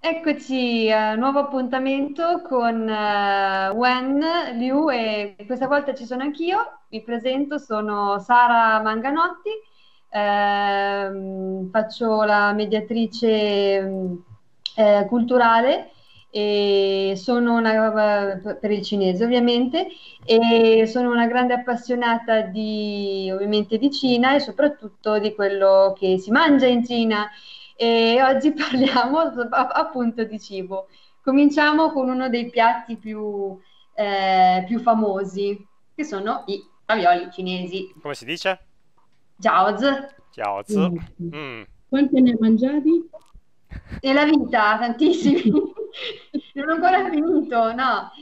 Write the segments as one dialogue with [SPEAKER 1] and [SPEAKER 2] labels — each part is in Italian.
[SPEAKER 1] Eccoci, nuovo appuntamento con Wen Liu e questa volta ci sono anch'io. Mi presento, sono Sara Manganotti, faccio la mediatrice culturale e sono per il cinese ovviamente e sono una grande appassionata ovviamente di Cina e soprattutto di quello che si mangia in Cina e oggi parliamo appunto di cibo. Cominciamo con uno dei piatti più famosi, che sono i ravioli cinesi.
[SPEAKER 2] Come si dice?
[SPEAKER 1] Jiaozi.
[SPEAKER 2] Jiaozi.
[SPEAKER 3] Grazie.
[SPEAKER 2] Mm.
[SPEAKER 3] Quanti ne ha mangiati?
[SPEAKER 1] Nella vita, tantissimi. Non ho ancora finito, no.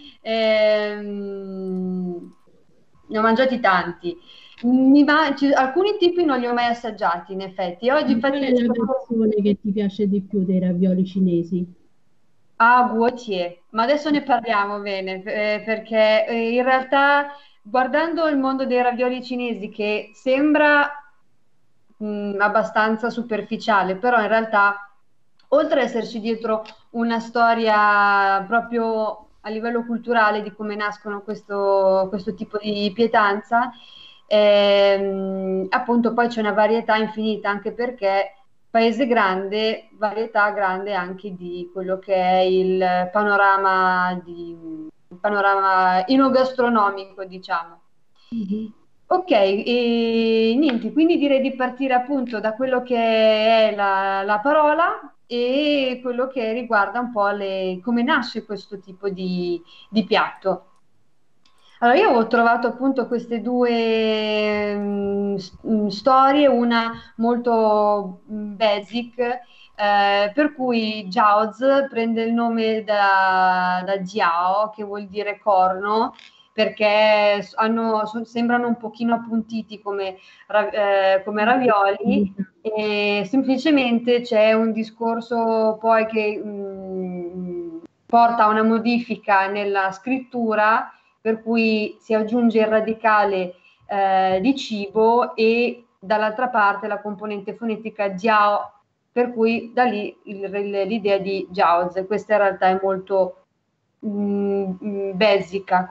[SPEAKER 1] Ne ho mangiati tanti. Alcuni tipi non li ho mai assaggiati, in effetti. Oggi,
[SPEAKER 3] Ma qual
[SPEAKER 1] infatti,
[SPEAKER 3] è la versione che ti piace di più dei ravioli cinesi?
[SPEAKER 1] ah, Guotier, ma adesso ne parliamo bene, perché in realtà guardando il mondo dei ravioli cinesi che sembra abbastanza superficiale, però in realtà oltre ad esserci dietro una storia proprio a livello culturale di come nascono questo tipo di pietanza, appunto poi c'è una varietà infinita, anche perché paese grande, varietà grande anche di quello che è il panorama enogastronomico, diciamo.
[SPEAKER 3] Mhm.
[SPEAKER 1] Ok, e niente, quindi direi di partire appunto da quello che è la parola e quello che riguarda un po' come nasce questo tipo di piatto. Allora, io ho trovato appunto queste due storie, una molto basic, per cui Jiaozi prende il nome da Jiao, che vuol dire corno, perché sembrano un pochino appuntiti come ravioli, e semplicemente c'è un discorso poi che porta a una modifica nella scrittura per cui si aggiunge il radicale di cibo e dall'altra parte la componente fonetica jiao, per cui da lì l'idea di jiaozi. Questa in realtà è molto basica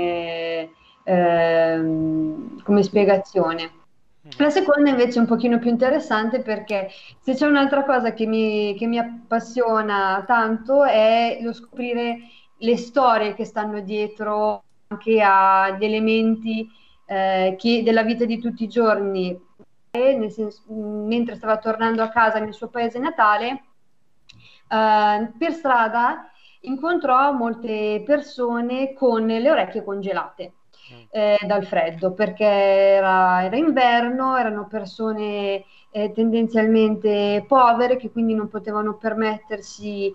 [SPEAKER 1] come spiegazione.
[SPEAKER 2] Mhm.
[SPEAKER 1] La seconda invece è un pochino più interessante perché se c'è un'altra cosa che mi appassiona tanto è lo scoprire le storie che stanno dietro anche agli elementi della vita di tutti i giorni. Mentre stava tornando a casa nel suo paese natale, per strada incontrò molte persone con le orecchie congelate
[SPEAKER 2] Mm.
[SPEAKER 1] dal freddo, perché era inverno, erano persone tendenzialmente povere che quindi non potevano permettersi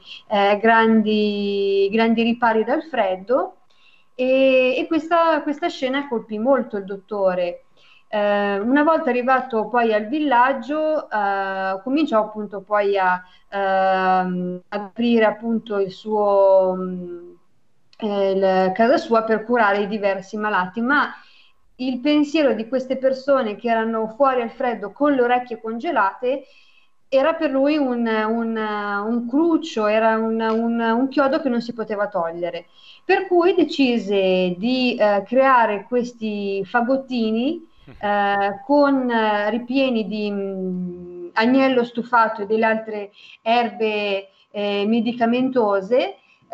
[SPEAKER 1] grandi ripari dal freddo e questa scena colpì molto il dottore. Una volta arrivato poi al villaggio, cominciò appunto poi ad aprire appunto casa sua per curare i diversi malati, ma il pensiero di queste persone che erano fuori al freddo con le orecchie congelate era per lui un cruccio, era un chiodo che non si poteva togliere. Per cui decise di creare questi fagottini con ripieni di agnello stufato e delle altre erbe medicamentose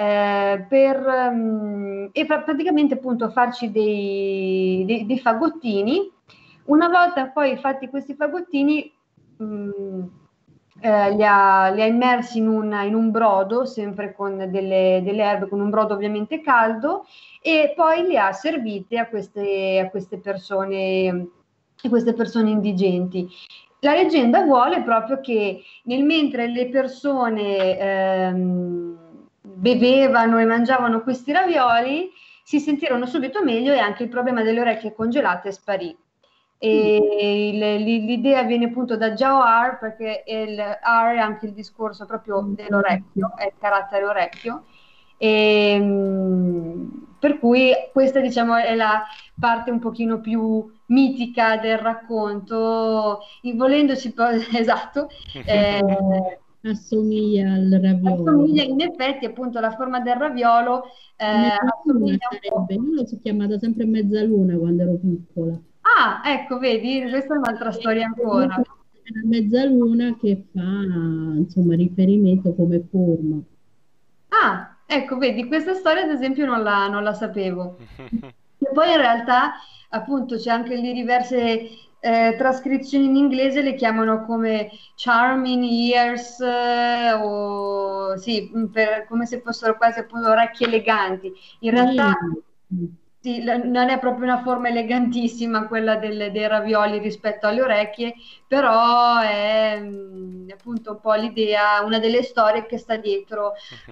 [SPEAKER 1] praticamente appunto farci dei fagottini. Una volta poi fatti questi fagottini, mh, li ha immersi in un brodo, sempre con delle erbe, con un brodo ovviamente caldo, e poi li ha servite a queste persone indigenti. La leggenda vuole proprio che mentre le persone bevevano e mangiavano questi ravioli, si sentirono subito meglio e anche il problema delle orecchie congelate sparì. E l'idea viene appunto da Jawar, perché il R è anche il discorso proprio dell'orecchio, è il carattere orecchio, e, per cui questa diciamo è la parte un pochino più mitica del racconto, volendoci esatto, eh,
[SPEAKER 3] assomiglia al
[SPEAKER 1] Assomiglia,
[SPEAKER 3] raviolo.
[SPEAKER 1] in effetti, appunto, la forma del raviolo
[SPEAKER 3] Mezzaluna
[SPEAKER 1] assomiglia un po'.
[SPEAKER 3] sarebbe, io lo si chiamata sempre mezzaluna quando ero piccola.
[SPEAKER 1] Ah, ecco, vedi, questa è un'altra storia ancora.
[SPEAKER 3] È la mezzaluna che fa, insomma, riferimento come forma.
[SPEAKER 1] Ah, ecco, vedi, questa storia ad esempio non la sapevo. E poi in realtà, appunto, c'è anche lì diverse trascrizioni in inglese, le chiamano come charming ears, o sì, come se fossero quasi appunto orecchie eleganti. In realtà
[SPEAKER 3] Sì,
[SPEAKER 1] sì, non è proprio una forma elegantissima quella dei ravioli rispetto alle orecchie, però è appunto un po' l'idea, una delle storie che sta dietro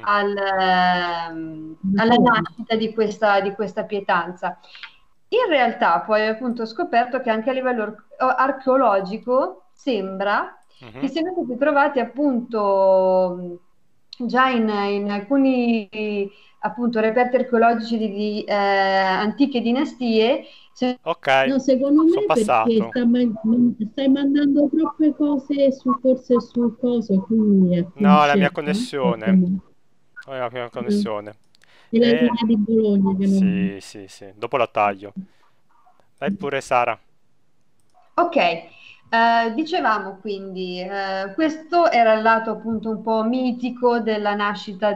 [SPEAKER 3] una
[SPEAKER 1] alla
[SPEAKER 3] forma.
[SPEAKER 1] nascita di questa pietanza. In realtà poi appunto ho scoperto che anche a livello archeologico sembra che
[SPEAKER 2] Mhm.
[SPEAKER 1] siano stati trovati appunto già in alcuni appunto reperti archeologici di antiche dinastie.
[SPEAKER 2] Ok,
[SPEAKER 3] No, secondo
[SPEAKER 2] sono
[SPEAKER 3] me perché
[SPEAKER 2] passato.
[SPEAKER 3] stai mandando troppe cose su forse sul coso, quindi a
[SPEAKER 2] No, la mia
[SPEAKER 3] cerca.
[SPEAKER 2] connessione.
[SPEAKER 3] Come-
[SPEAKER 2] La mia
[SPEAKER 3] eh,
[SPEAKER 2] connessione.
[SPEAKER 3] è la
[SPEAKER 2] E...
[SPEAKER 3] linea di Bologna che non...
[SPEAKER 2] Sì, sì, sì. Dopo la taglio. Vai pure Sara.
[SPEAKER 1] Ok, dicevamo quindi, questo era il lato appunto un po' mitico della nascita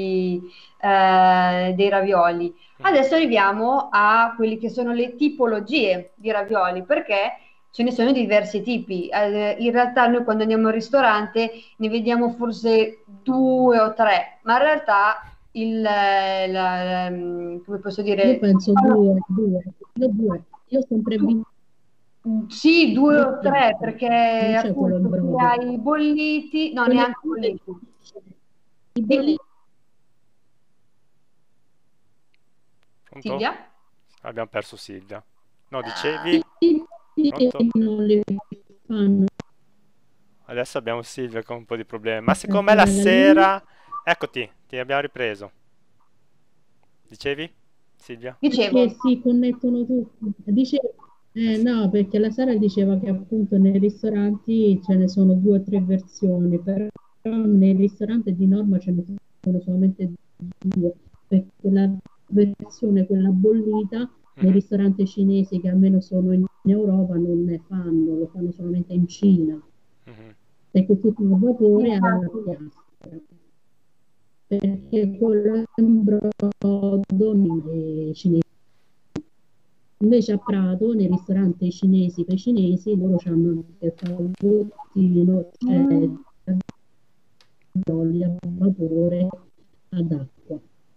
[SPEAKER 1] dei ravioli.
[SPEAKER 2] Mhm.
[SPEAKER 1] Adesso arriviamo a quelli che sono le tipologie di ravioli, perché ce ne sono diversi tipi. In realtà noi quando andiamo al ristorante ne vediamo forse due o tre, ma in realtà come posso
[SPEAKER 3] Io
[SPEAKER 1] dire,
[SPEAKER 3] penso due. Io ho sempre visto
[SPEAKER 1] sì, due
[SPEAKER 3] tre
[SPEAKER 1] o tre,
[SPEAKER 3] piatti,
[SPEAKER 1] perché
[SPEAKER 3] non c'è quello
[SPEAKER 1] appunto tu
[SPEAKER 3] brodo.
[SPEAKER 1] hai i bolliti, no,
[SPEAKER 3] Quello
[SPEAKER 1] neanche
[SPEAKER 3] brodo
[SPEAKER 1] bolliti.
[SPEAKER 3] i
[SPEAKER 1] Dimmi,
[SPEAKER 3] bolli
[SPEAKER 2] Pronto?
[SPEAKER 1] Silvia?
[SPEAKER 2] Abbiamo perso Silvia. No,
[SPEAKER 1] Ah,
[SPEAKER 2] dicevi? Pronto?
[SPEAKER 3] non li fanno
[SPEAKER 2] Adesso abbiamo Silvia con un po' di problemi. Ma secondo me la
[SPEAKER 3] per la linea.
[SPEAKER 2] sera... Eccoti, ti abbiamo ripreso. Dicevi, Silvia?
[SPEAKER 1] dicevo,
[SPEAKER 3] Perché si connettono tutti.
[SPEAKER 2] Eh sì.
[SPEAKER 3] No, perché la Sara diceva che appunto nei ristoranti ce ne sono due o tre versioni, però nei ristoranti di norma ce ne sono solamente due, perché la versione, quella bollita, nei
[SPEAKER 2] Mhm,
[SPEAKER 3] ristoranti cinesi che almeno sono in Europa non ne fanno, lo fanno solamente in Cina,
[SPEAKER 2] mhm.
[SPEAKER 3] perché tutto il vapore alla
[SPEAKER 1] infatti,
[SPEAKER 3] piastra, perché quello è un brodo nei cinesi. Invece a Prato, nei ristoranti cinesi per cinesi, loro hanno anche il fagottino, cioè
[SPEAKER 1] mm,
[SPEAKER 3] l'olio a vapore ad acqua.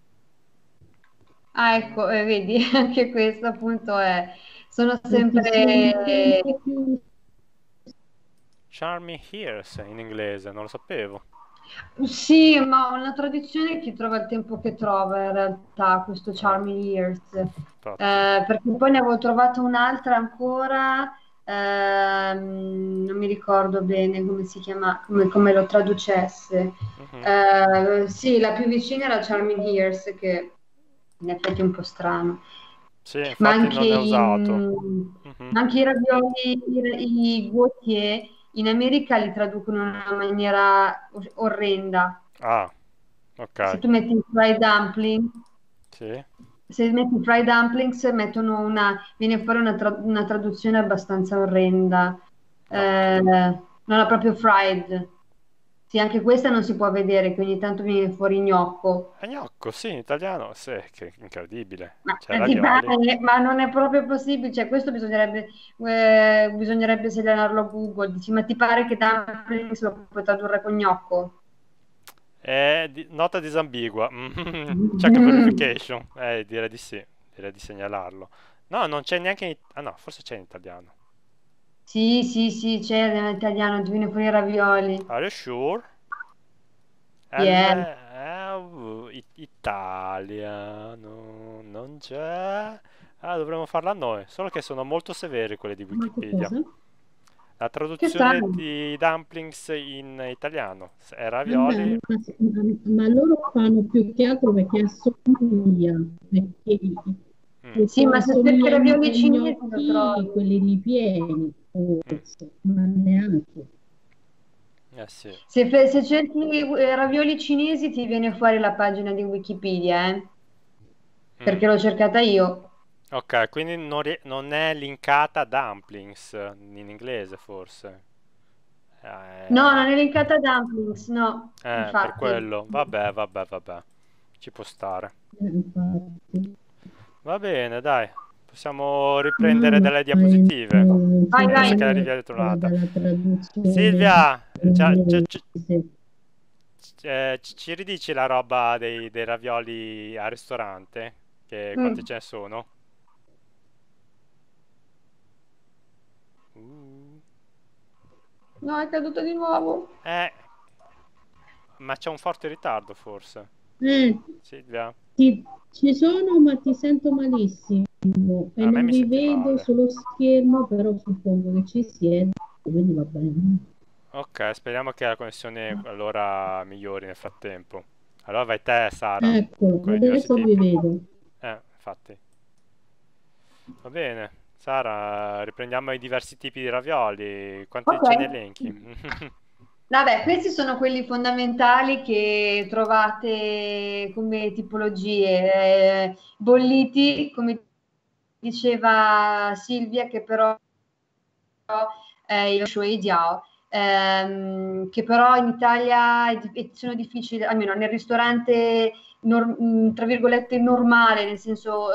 [SPEAKER 1] ecco, vedi, anche questo appunto sono
[SPEAKER 3] Perché sono un
[SPEAKER 1] sempre.
[SPEAKER 3] po' più...
[SPEAKER 2] Charming Ears in inglese, non lo sapevo.
[SPEAKER 1] Sì, ma una tradizione che trova il tempo che trova in realtà, questo
[SPEAKER 2] Ah,
[SPEAKER 1] Charming Years.
[SPEAKER 2] infatti.
[SPEAKER 1] Perché poi ne avevo trovata un'altra ancora, non mi ricordo bene come si chiama, come lo traducesse.
[SPEAKER 2] Mhm.
[SPEAKER 1] Sì, la più vicina era Charming Years, che in effetti è un po' strano.
[SPEAKER 2] Sì,
[SPEAKER 1] Ma
[SPEAKER 2] infatti
[SPEAKER 1] anche
[SPEAKER 2] non ne ho
[SPEAKER 1] i,
[SPEAKER 2] usato. Mhm.
[SPEAKER 1] ma anche i ravioli, i gautier in America li traducono in una maniera orrenda.
[SPEAKER 2] Ah,
[SPEAKER 1] Se
[SPEAKER 2] ok.
[SPEAKER 1] tu metti fried dumpling,
[SPEAKER 2] Sì.
[SPEAKER 1] se metti fried dumplings, viene fuori una traduzione abbastanza orrenda.
[SPEAKER 2] Ok.
[SPEAKER 1] Non è proprio fried. Sì, anche questa non si può vedere, che ogni tanto viene fuori gnocco.
[SPEAKER 2] E gnocco, sì, in italiano, sì, che incredibile.
[SPEAKER 1] Ma
[SPEAKER 2] Cioè,
[SPEAKER 1] ti
[SPEAKER 2] ravioli.
[SPEAKER 1] pare? Ma non è proprio possibile, cioè questo bisognerebbe segnalarlo a Google. Dici, ma ti pare che dumplings lo puoi tradurre con gnocco?
[SPEAKER 2] Nota disambigua. Check
[SPEAKER 1] Mm.
[SPEAKER 2] verification. Direi di sì. Direi di segnalarlo. No, non c'è neanche Ah no, forse c'è in italiano.
[SPEAKER 1] Sì, sì, sì, c'è in italiano, ti viene fuori i ravioli.
[SPEAKER 2] Are you sure?
[SPEAKER 1] Yeah.
[SPEAKER 2] Italiano. Non c'è. Ah, dovremmo farla noi. Solo che sono molto severi quelli di
[SPEAKER 3] Ma che
[SPEAKER 2] Wikipedia.
[SPEAKER 3] cosa?
[SPEAKER 2] La
[SPEAKER 1] Che
[SPEAKER 2] traduzione
[SPEAKER 1] strano.
[SPEAKER 2] di dumplings in italiano è
[SPEAKER 3] Vabbè,
[SPEAKER 2] ravioli.
[SPEAKER 3] ma loro fanno più che altro perché assomiglia, perché,
[SPEAKER 2] Mm,
[SPEAKER 1] Sì,
[SPEAKER 3] perché
[SPEAKER 1] ma se cerchi
[SPEAKER 3] assomigliano
[SPEAKER 1] ravioli
[SPEAKER 3] ai
[SPEAKER 1] cinesi lo
[SPEAKER 3] gnocchi,
[SPEAKER 1] trovi.
[SPEAKER 3] quelli ripieni,
[SPEAKER 2] mm.
[SPEAKER 3] forse, ma neanche.
[SPEAKER 2] Eh sì.
[SPEAKER 1] Se cerchi ravioli cinesi ti viene fuori la pagina di Wikipedia,
[SPEAKER 2] Mm.
[SPEAKER 1] perché l'ho cercata io.
[SPEAKER 2] Ok, quindi non è linkata a dumplings in inglese forse.
[SPEAKER 1] No,
[SPEAKER 2] Eh,
[SPEAKER 1] non è linkata a dumplings, no,
[SPEAKER 2] per
[SPEAKER 1] infatti.
[SPEAKER 2] quello. Vabbè, vabbè, vabbè. Ci può stare.
[SPEAKER 3] infatti.
[SPEAKER 2] Va bene, dai. Possiamo riprendere
[SPEAKER 3] No,
[SPEAKER 2] dalle
[SPEAKER 3] vai,
[SPEAKER 2] diapositive.
[SPEAKER 1] Vai,
[SPEAKER 2] Adesso che
[SPEAKER 1] vai.
[SPEAKER 2] la
[SPEAKER 3] sempre
[SPEAKER 2] riviene trovata.
[SPEAKER 3] dalla traduzione
[SPEAKER 2] Silvia,
[SPEAKER 3] inglese.
[SPEAKER 2] ci ridici la roba dei ravioli al ristorante? Quante
[SPEAKER 1] Mm.
[SPEAKER 2] ce ne sono? Uh.
[SPEAKER 1] No, è caduta di nuovo.
[SPEAKER 2] Eh, ma c'è un forte ritardo forse.
[SPEAKER 3] Eh,
[SPEAKER 2] Silvia,
[SPEAKER 3] ci sono, ma ti sento malissimo e
[SPEAKER 2] a me
[SPEAKER 3] non
[SPEAKER 2] mi
[SPEAKER 3] vi
[SPEAKER 2] senti
[SPEAKER 3] vedo
[SPEAKER 2] male.
[SPEAKER 3] sullo schermo, però suppongo che ci siete, quindi va bene.
[SPEAKER 2] Ok, speriamo che la connessione allora migliori nel frattempo. Allora vai te, Sara,
[SPEAKER 3] Eccolo,
[SPEAKER 2] con i diversi
[SPEAKER 3] adesso vi
[SPEAKER 2] tipi.
[SPEAKER 3] vedo.
[SPEAKER 2] Infatti. Va bene. Sara, riprendiamo i diversi tipi di ravioli. Quanti
[SPEAKER 1] Ok.
[SPEAKER 2] ce ne elenchi?
[SPEAKER 1] Vabbè, questi sono quelli fondamentali che trovate come tipologie, bolliti, come diceva Silvia, che però è il shui jiao, che però in Italia sono difficili, almeno nel ristorante tra virgolette normale, nel senso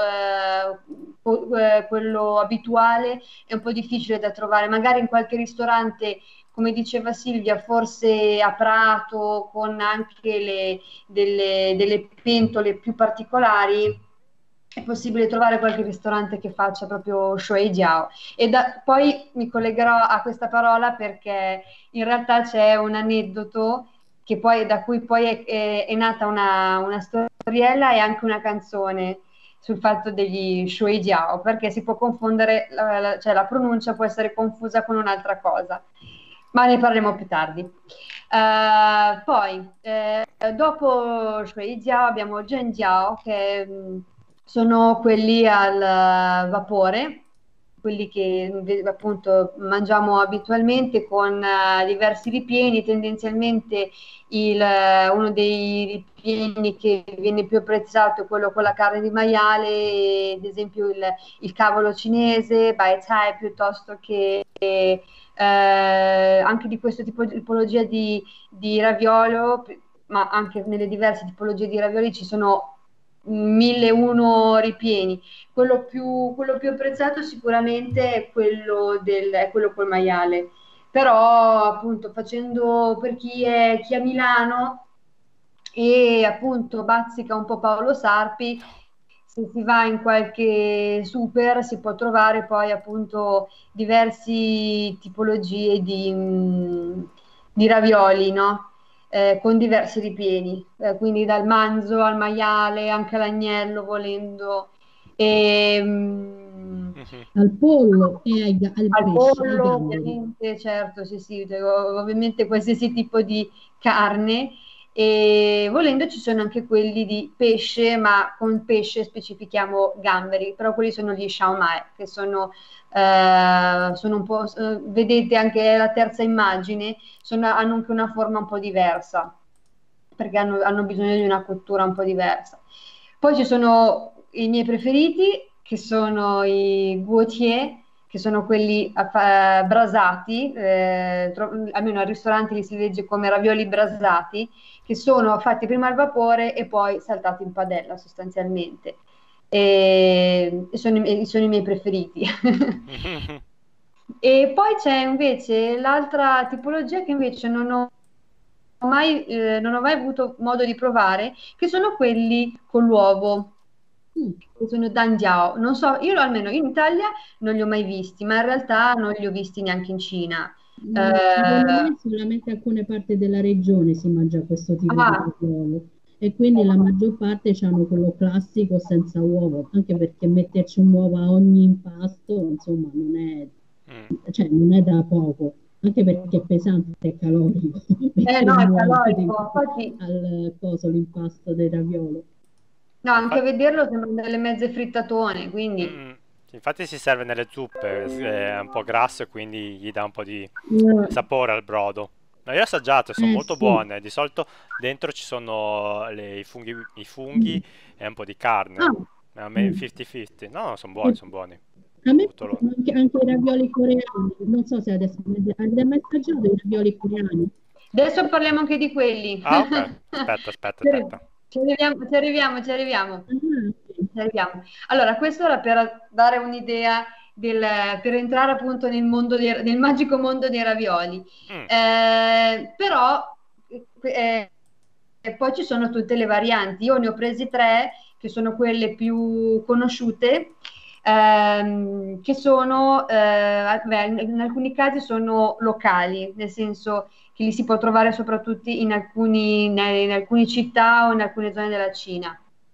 [SPEAKER 1] quello abituale, è un po' difficile da trovare. Magari in qualche ristorante, come diceva Silvia, forse a Prato, con anche delle pentole più particolari, è possibile trovare qualche ristorante che faccia proprio shui jiao. Poi mi collegherò a questa parola perché in realtà c'è un aneddoto da cui poi è nata una storiella e anche una canzone sul fatto degli shui jiao, perché si può confondere, cioè la pronuncia può essere confusa con un'altra cosa, ma ne parleremo più tardi. Dopo shui jiao abbiamo zhen jiao, che sono quelli al vapore, quelli che appunto mangiamo abitualmente con diversi ripieni, tendenzialmente uno dei ripieni che viene più apprezzato è quello con la carne di maiale, ad esempio il cavolo cinese, bai chai, piuttosto che anche di questo tipo di tipologia di raviolo, ma anche nelle diverse tipologie di ravioli ci sono 1001 ripieni. Quello più apprezzato sicuramente è quello col maiale, però appunto facendo per chi è a Milano e appunto bazzica un po' Paolo Sarpi, se si va in qualche super si può trovare poi appunto diverse tipologie di ravioli, no? Con diversi ripieni, quindi dal manzo al maiale, anche all'agnello volendo, e,
[SPEAKER 2] Mhm.
[SPEAKER 3] Al pollo e al
[SPEAKER 1] al
[SPEAKER 3] pesce, ai
[SPEAKER 1] pollo,
[SPEAKER 3] gamberi.
[SPEAKER 1] ovviamente, certo, sì, sì, ovviamente qualsiasi tipo di carne e volendo ci sono anche quelli di pesce, ma con pesce specifichiamo gamberi, però quelli sono gli Shao Mai, che sono un po', vedete anche la terza immagine, hanno anche una forma un po' diversa, perché hanno bisogno di una cottura un po' diversa. Poi ci sono i miei preferiti, che sono i guotier, che sono quelli brasati, almeno al ristorante li si legge come ravioli brasati, che sono fatti prima al vapore e poi saltati in padella sostanzialmente. E sono i miei preferiti. E poi c'è invece l'altra tipologia che invece non ho mai avuto modo di provare, che sono quelli con l'uovo,
[SPEAKER 3] Mm.
[SPEAKER 1] che sono danjiao. Non so, io almeno in Italia non li ho mai visti, ma in realtà non li ho visti neanche in Cina.
[SPEAKER 3] Secondo me solamente in alcune parti della regione si mangia questo tipo di
[SPEAKER 1] Ah,
[SPEAKER 3] raviolo e quindi la maggior parte hanno quello classico senza uovo, anche perché metterci un uovo a ogni impasto, insomma,
[SPEAKER 2] Mm.
[SPEAKER 3] cioè, non è da poco, anche perché è pesante e calorico mettere
[SPEAKER 1] no, è
[SPEAKER 3] un uovo
[SPEAKER 1] calorico.
[SPEAKER 3] dentro
[SPEAKER 1] Infatti,
[SPEAKER 3] al coso, l'impasto del raviolo.
[SPEAKER 1] no, anche a
[SPEAKER 2] Infatti,
[SPEAKER 1] vederlo sembrano delle mezze frittatone, quindi
[SPEAKER 2] infatti si serve nelle zuppe, è un po' grasso e quindi gli dà un po' di
[SPEAKER 3] Eh,
[SPEAKER 2] sapore al brodo. No, io ho assaggiato, sono molto
[SPEAKER 3] Sì.
[SPEAKER 2] buone. Di solito dentro ci sono i funghi
[SPEAKER 3] Mm.
[SPEAKER 2] e un po' di carne.
[SPEAKER 3] Ah,
[SPEAKER 2] A me
[SPEAKER 3] mm.
[SPEAKER 2] 50-50. No, sono buoni,
[SPEAKER 3] E
[SPEAKER 2] sono buoni.
[SPEAKER 3] a me
[SPEAKER 2] Avuto
[SPEAKER 3] piacciono anche i ravioli coreani. Non so se adesso avete mai assaggiato i ravioli coreani.
[SPEAKER 1] Adesso parliamo anche di quelli.
[SPEAKER 2] Ah, ok. Aspetta, aspetta,
[SPEAKER 1] Ci arri-
[SPEAKER 2] aspetta.
[SPEAKER 1] ci arriviamo, ci arriviamo, ci arriviamo.
[SPEAKER 3] Ah, ok.
[SPEAKER 1] Ci arriviamo. Allora, questo era per dare un'idea per entrare appunto nel magico mondo dei ravioli.
[SPEAKER 2] Mm,
[SPEAKER 1] Però poi ci sono tutte le varianti. Io ne ho presi tre, che sono quelle più conosciute, che sono, beh, in alcuni casi sono locali, nel senso che li si può trovare soprattutto in alcune città o in alcune zone della Cina.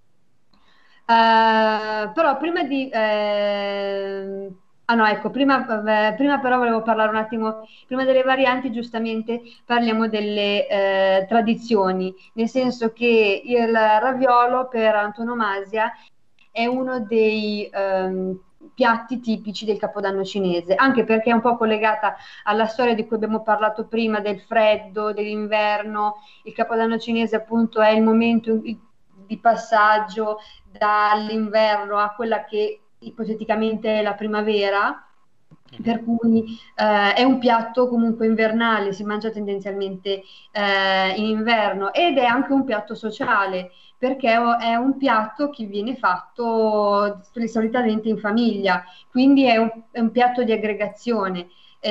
[SPEAKER 1] Però prima di... ah no, ecco, prima però volevo parlare un attimo, prima delle varianti, giustamente parliamo delle tradizioni, nel senso che il raviolo per antonomasia è uno dei piatti tipici del Capodanno cinese, anche perché è un po' collegata alla storia di cui abbiamo parlato prima, del freddo, dell'inverno. Il Capodanno cinese appunto è il momento di passaggio dall'inverno a quella che ipoteticamente è la primavera,
[SPEAKER 2] mhm.
[SPEAKER 1] per cui è un piatto comunque invernale, si mangia tendenzialmente in inverno ed è anche un piatto sociale perché è un piatto che viene fatto solitamente in famiglia, quindi è un piatto di aggregazione.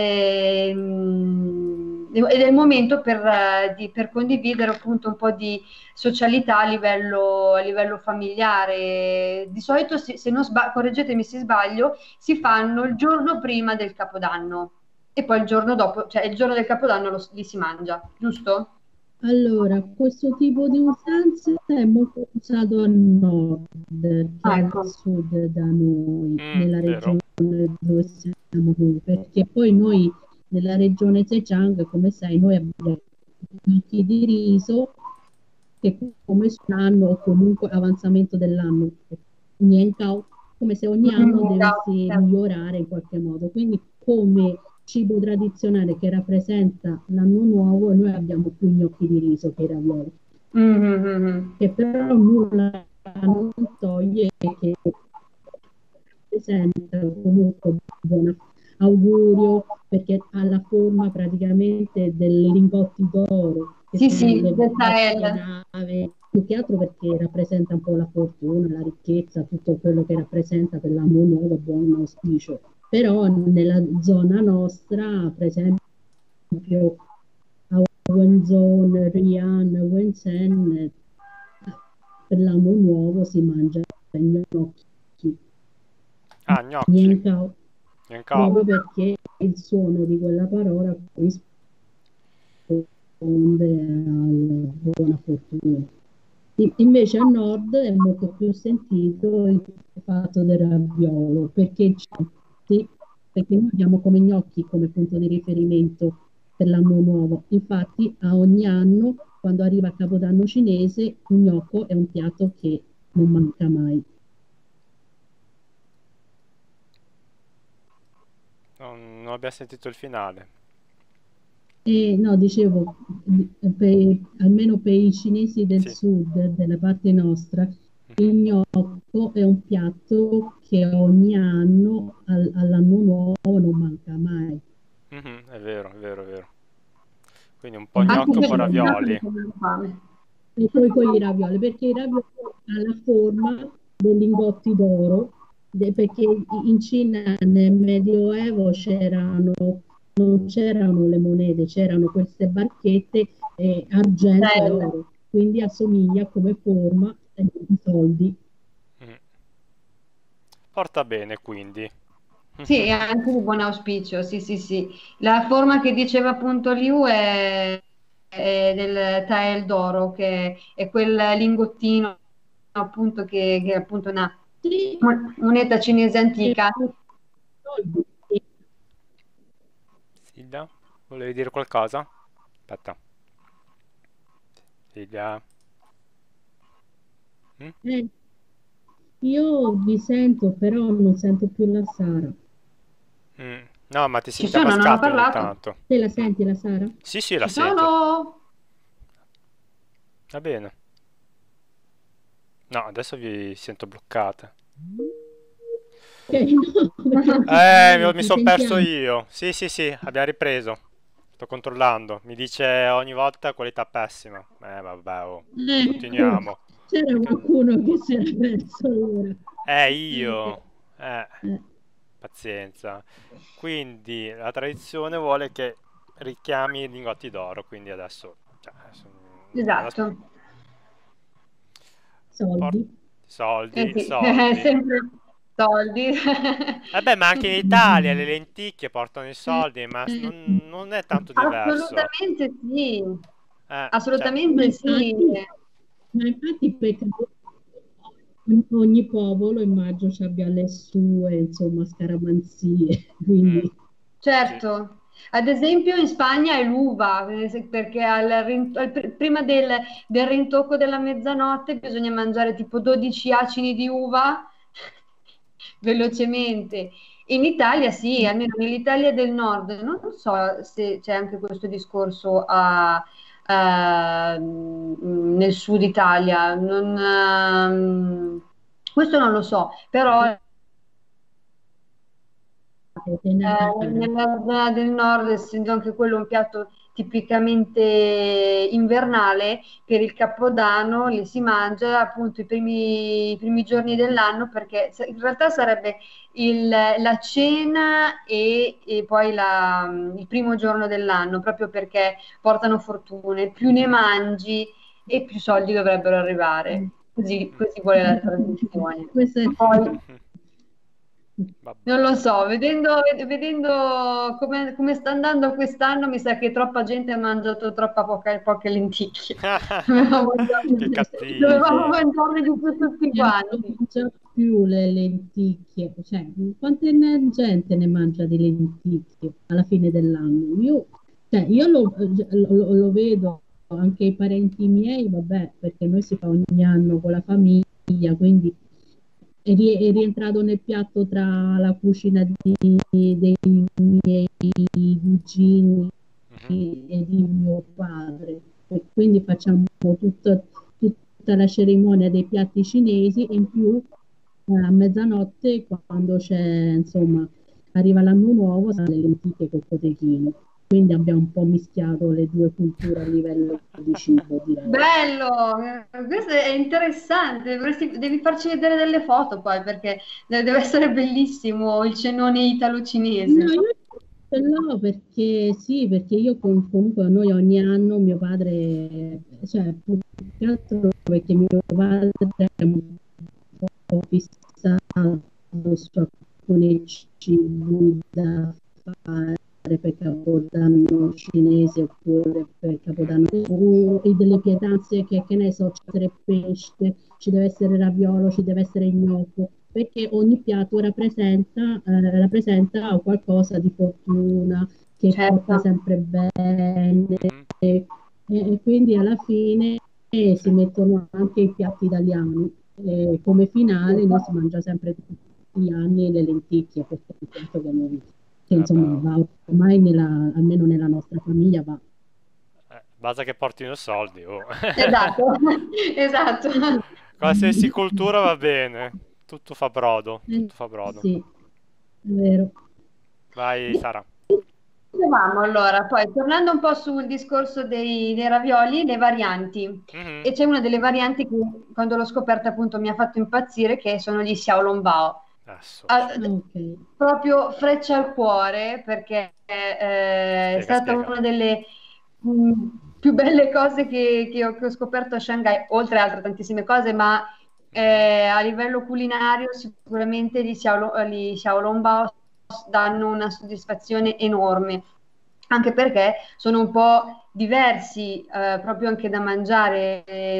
[SPEAKER 1] Ed è il momento per condividere appunto un po' di socialità a livello familiare. Di solito, se non correggetemi se sbaglio, si fanno il giorno prima del Capodanno e poi il giorno dopo, cioè il giorno del Capodanno li si mangia, giusto?
[SPEAKER 3] Allora, questo tipo di usanza è molto usato al nord che al
[SPEAKER 1] Ecco.
[SPEAKER 3] sud da noi, nella
[SPEAKER 2] Vero?
[SPEAKER 3] regione dove siamo noi, perché poi noi nella regione Zhejiang, come sai, noi abbiamo i fichi di riso che come anno o comunque avanzamento dell'anno, Nientao, come se ogni anno dovessi
[SPEAKER 1] Certo.
[SPEAKER 3] migliorare in qualche modo. Quindi come cibo tradizionale che rappresenta l'anno nuovo, noi abbiamo più gnocchi di riso che i ravioli,
[SPEAKER 1] Mhm.
[SPEAKER 3] che però nulla non toglie che presenta comunque un buon augurio perché ha la forma praticamente dei lingotti d'oro, che
[SPEAKER 1] Sì,
[SPEAKER 3] sono
[SPEAKER 1] sì,
[SPEAKER 3] le
[SPEAKER 1] questa
[SPEAKER 3] vecchie nave, più che altro perché rappresenta un po' la fortuna, la ricchezza, tutto quello che rappresenta per l'anno nuovo, buon auspicio. Però nella zona nostra, per esempio, a Wenzhou, Rian, Shenzhen, per l'anno nuovo si mangia gnocchi,
[SPEAKER 2] Ah, gnocchi.
[SPEAKER 3] Nientao,
[SPEAKER 2] Niancao.
[SPEAKER 3] proprio perché il suono di quella parola corrisponde alla buona fortuna. Invece a nord è molto più sentito il fatto del raviolo, sì, perché noi abbiamo come gnocchi come punto di riferimento per l'anno nuovo. Infatti a ogni anno, quando arriva il Capodanno cinese, il gnocco è un piatto che non manca mai.
[SPEAKER 2] Non abbiamo sentito il finale.
[SPEAKER 3] E no, dicevo, almeno per i cinesi del
[SPEAKER 2] Sì.
[SPEAKER 3] sud, della parte nostra,
[SPEAKER 2] Mhm.
[SPEAKER 3] il gnocco è un piatto che ogni anno all'anno nuovo non manca mai.
[SPEAKER 2] Mhm, è vero, è vero, è vero. Quindi un po'
[SPEAKER 3] Quindi
[SPEAKER 1] anche
[SPEAKER 2] gnocchi, un po'
[SPEAKER 1] questo
[SPEAKER 3] questo
[SPEAKER 1] è un piatto
[SPEAKER 2] ravioli.
[SPEAKER 1] che mi fa fame.
[SPEAKER 3] e poi con i ravioli, perché i ravioli hanno la forma dei lingotti d'oro, perché in Cina nel Medioevo non c'erano le monete, c'erano queste barchette argento e
[SPEAKER 1] Bella.
[SPEAKER 3] oro, quindi assomiglia come forma ai soldi.
[SPEAKER 2] Mhm. Porta bene, quindi.
[SPEAKER 1] Sì, è anche un buon auspicio, sì, sì, sì. La forma che diceva appunto Liu è del Tael d'oro, che è quel lingottino appunto che è appunto una
[SPEAKER 3] Sì,
[SPEAKER 1] moneta cinese
[SPEAKER 3] e
[SPEAKER 1] antica.
[SPEAKER 3] soldi.
[SPEAKER 2] Silvia, volevi dire qualcosa? Aspetta. Silvia. Mm?
[SPEAKER 3] Eh, io vi sento, però non sento più la Sara.
[SPEAKER 2] Mm. No, ma ti
[SPEAKER 1] Ci
[SPEAKER 2] senti a
[SPEAKER 1] sono, non ho
[SPEAKER 2] cascate ogni
[SPEAKER 1] parlato.
[SPEAKER 2] tanto.
[SPEAKER 3] Te la
[SPEAKER 2] Mm.
[SPEAKER 3] senti la Sara?
[SPEAKER 2] Sì, sì, la
[SPEAKER 1] Ci
[SPEAKER 2] sento.
[SPEAKER 1] sono.
[SPEAKER 2] Va bene. No, adesso vi sento bloccate.
[SPEAKER 3] Ok, no, perché non si fa
[SPEAKER 2] Mi
[SPEAKER 3] niente,
[SPEAKER 2] sono perso
[SPEAKER 3] sentiamo.
[SPEAKER 2] io. Sì, sì, sì, abbiamo ripreso. Sto controllando. Mi dice ogni volta qualità pessima. Vabbè, oh.
[SPEAKER 3] Ecco,
[SPEAKER 2] Continuiamo.
[SPEAKER 3] c'era
[SPEAKER 2] Perché...
[SPEAKER 3] qualcuno che si era perso allora.
[SPEAKER 2] Io.
[SPEAKER 3] Ecco.
[SPEAKER 2] Eh,
[SPEAKER 3] Eh,
[SPEAKER 2] pazienza. Quindi la tradizione vuole che richiami i lingotti d'oro. Quindi adesso... Cioè, adesso
[SPEAKER 1] Esatto.
[SPEAKER 2] por-
[SPEAKER 3] soldi.
[SPEAKER 2] soldi,
[SPEAKER 1] Sì,
[SPEAKER 2] soldi.
[SPEAKER 1] sempre soldi.
[SPEAKER 2] Beh, ma anche in Italia le lenticchie portano i soldi, ma
[SPEAKER 3] Eh,
[SPEAKER 2] non è tanto diverso.
[SPEAKER 1] Assolutamente sì,
[SPEAKER 2] Cioè,
[SPEAKER 3] ma
[SPEAKER 1] assolutamente sì.
[SPEAKER 3] infatti, ma infatti credo ogni popolo immagino ci abbia le sue, insomma, scaramanzie,
[SPEAKER 2] mm,
[SPEAKER 3] quindi
[SPEAKER 2] sì.
[SPEAKER 1] Certo, ad esempio in Spagna è l'uva, perché prima del rintocco della mezzanotte bisogna mangiare tipo 12 acini di uva velocemente. In Italia sì, almeno nell'Italia del nord, non so se c'è anche questo discorso nel sud Italia, questo non lo so, però
[SPEAKER 3] denaro.
[SPEAKER 1] nella zona del nord, essendo anche quello un piatto tipicamente invernale, per il Capodanno li si mangia appunto i primi giorni dell'anno perché in realtà sarebbe la cena e poi il primo giorno dell'anno, proprio perché portano fortune. Più ne mangi e più soldi dovrebbero arrivare. Così vuole la tradizione.
[SPEAKER 3] Questo è...
[SPEAKER 1] Poi non
[SPEAKER 2] Vabbè.
[SPEAKER 1] lo so, vedendo come sta andando quest'anno, mi sa che troppa gente ha mangiato poche lenticchie.
[SPEAKER 2] Che
[SPEAKER 1] Dovevamo
[SPEAKER 2] cattivi.
[SPEAKER 1] mangiarne di più tutti
[SPEAKER 3] Non
[SPEAKER 1] quanti.
[SPEAKER 3] mangia più le lenticchie, cioè, gente ne mangia di lenticchie alla fine dell'anno? Cioè, io lo vedo anche i parenti miei, vabbè, perché noi si fa ogni anno con la famiglia, quindi è rientrato nel piatto tra la cucina dei miei cugini
[SPEAKER 2] Mhm.
[SPEAKER 3] e di mio padre. E quindi facciamo tutta la cerimonia dei piatti cinesi e in più a mezzanotte, quando c'è, insomma, arriva l'anno nuovo, sono le lenticchie col cotechino. Quindi abbiamo un po' mischiato le due culture a livello di cibo, direi.
[SPEAKER 1] Bello, questo è interessante. Devi farci vedere delle foto poi perché deve essere bellissimo il cenone
[SPEAKER 3] No,
[SPEAKER 1] italo-cinese.
[SPEAKER 3] io ce l'ho perché sì, perché comunque noi ogni anno mio padre, cioè più che altro perché mio padre è un po' fissato su alcuni cibi da fare per Capodanno cinese oppure per
[SPEAKER 2] Mm.
[SPEAKER 3] Capodanno e delle pietanze che ne so, ci deve essere pesce, ci deve essere raviolo, ci deve essere gnocco perché ogni piatto rappresenta qualcosa di fortuna, che porta
[SPEAKER 1] Certo.
[SPEAKER 3] sempre bene,
[SPEAKER 2] Mhm.
[SPEAKER 3] e quindi alla fine
[SPEAKER 2] Sì.
[SPEAKER 3] si mettono anche i piatti italiani. E come finale noi si mangia sempre tutti gli anni le lenticchie, questo è un piatto che insomma
[SPEAKER 2] Beh,
[SPEAKER 3] va ormai almeno nella nostra famiglia va.
[SPEAKER 2] basta che portino soldi. Oh.
[SPEAKER 1] Esatto, esatto.
[SPEAKER 2] Qualsiasi cultura va bene. Tutto fa brodo.
[SPEAKER 3] Eh,
[SPEAKER 2] Tutto fa brodo.
[SPEAKER 3] sì, è vero.
[SPEAKER 2] Vai, Sara.
[SPEAKER 1] Dicevamo allora, poi tornando un po' sul discorso dei ravioli, le varianti.
[SPEAKER 2] Mhm.
[SPEAKER 1] E c'è una delle varianti che quando l'ho scoperta appunto mi ha fatto impazzire, che sono gli Xiaolongbao.
[SPEAKER 2] Adesso.
[SPEAKER 1] Ah,
[SPEAKER 3] Ah, ok.
[SPEAKER 1] proprio freccia al cuore perché è
[SPEAKER 2] Spiega,
[SPEAKER 1] stata
[SPEAKER 2] spiega.
[SPEAKER 1] una delle mh, più belle cose che ho scoperto a Shanghai, oltre a altre tantissime cose, ma
[SPEAKER 2] Mhm.
[SPEAKER 1] a livello culinario sicuramente gli Xiaolongbao danno una soddisfazione enorme, anche perché sono un po' diversi proprio anche da mangiare.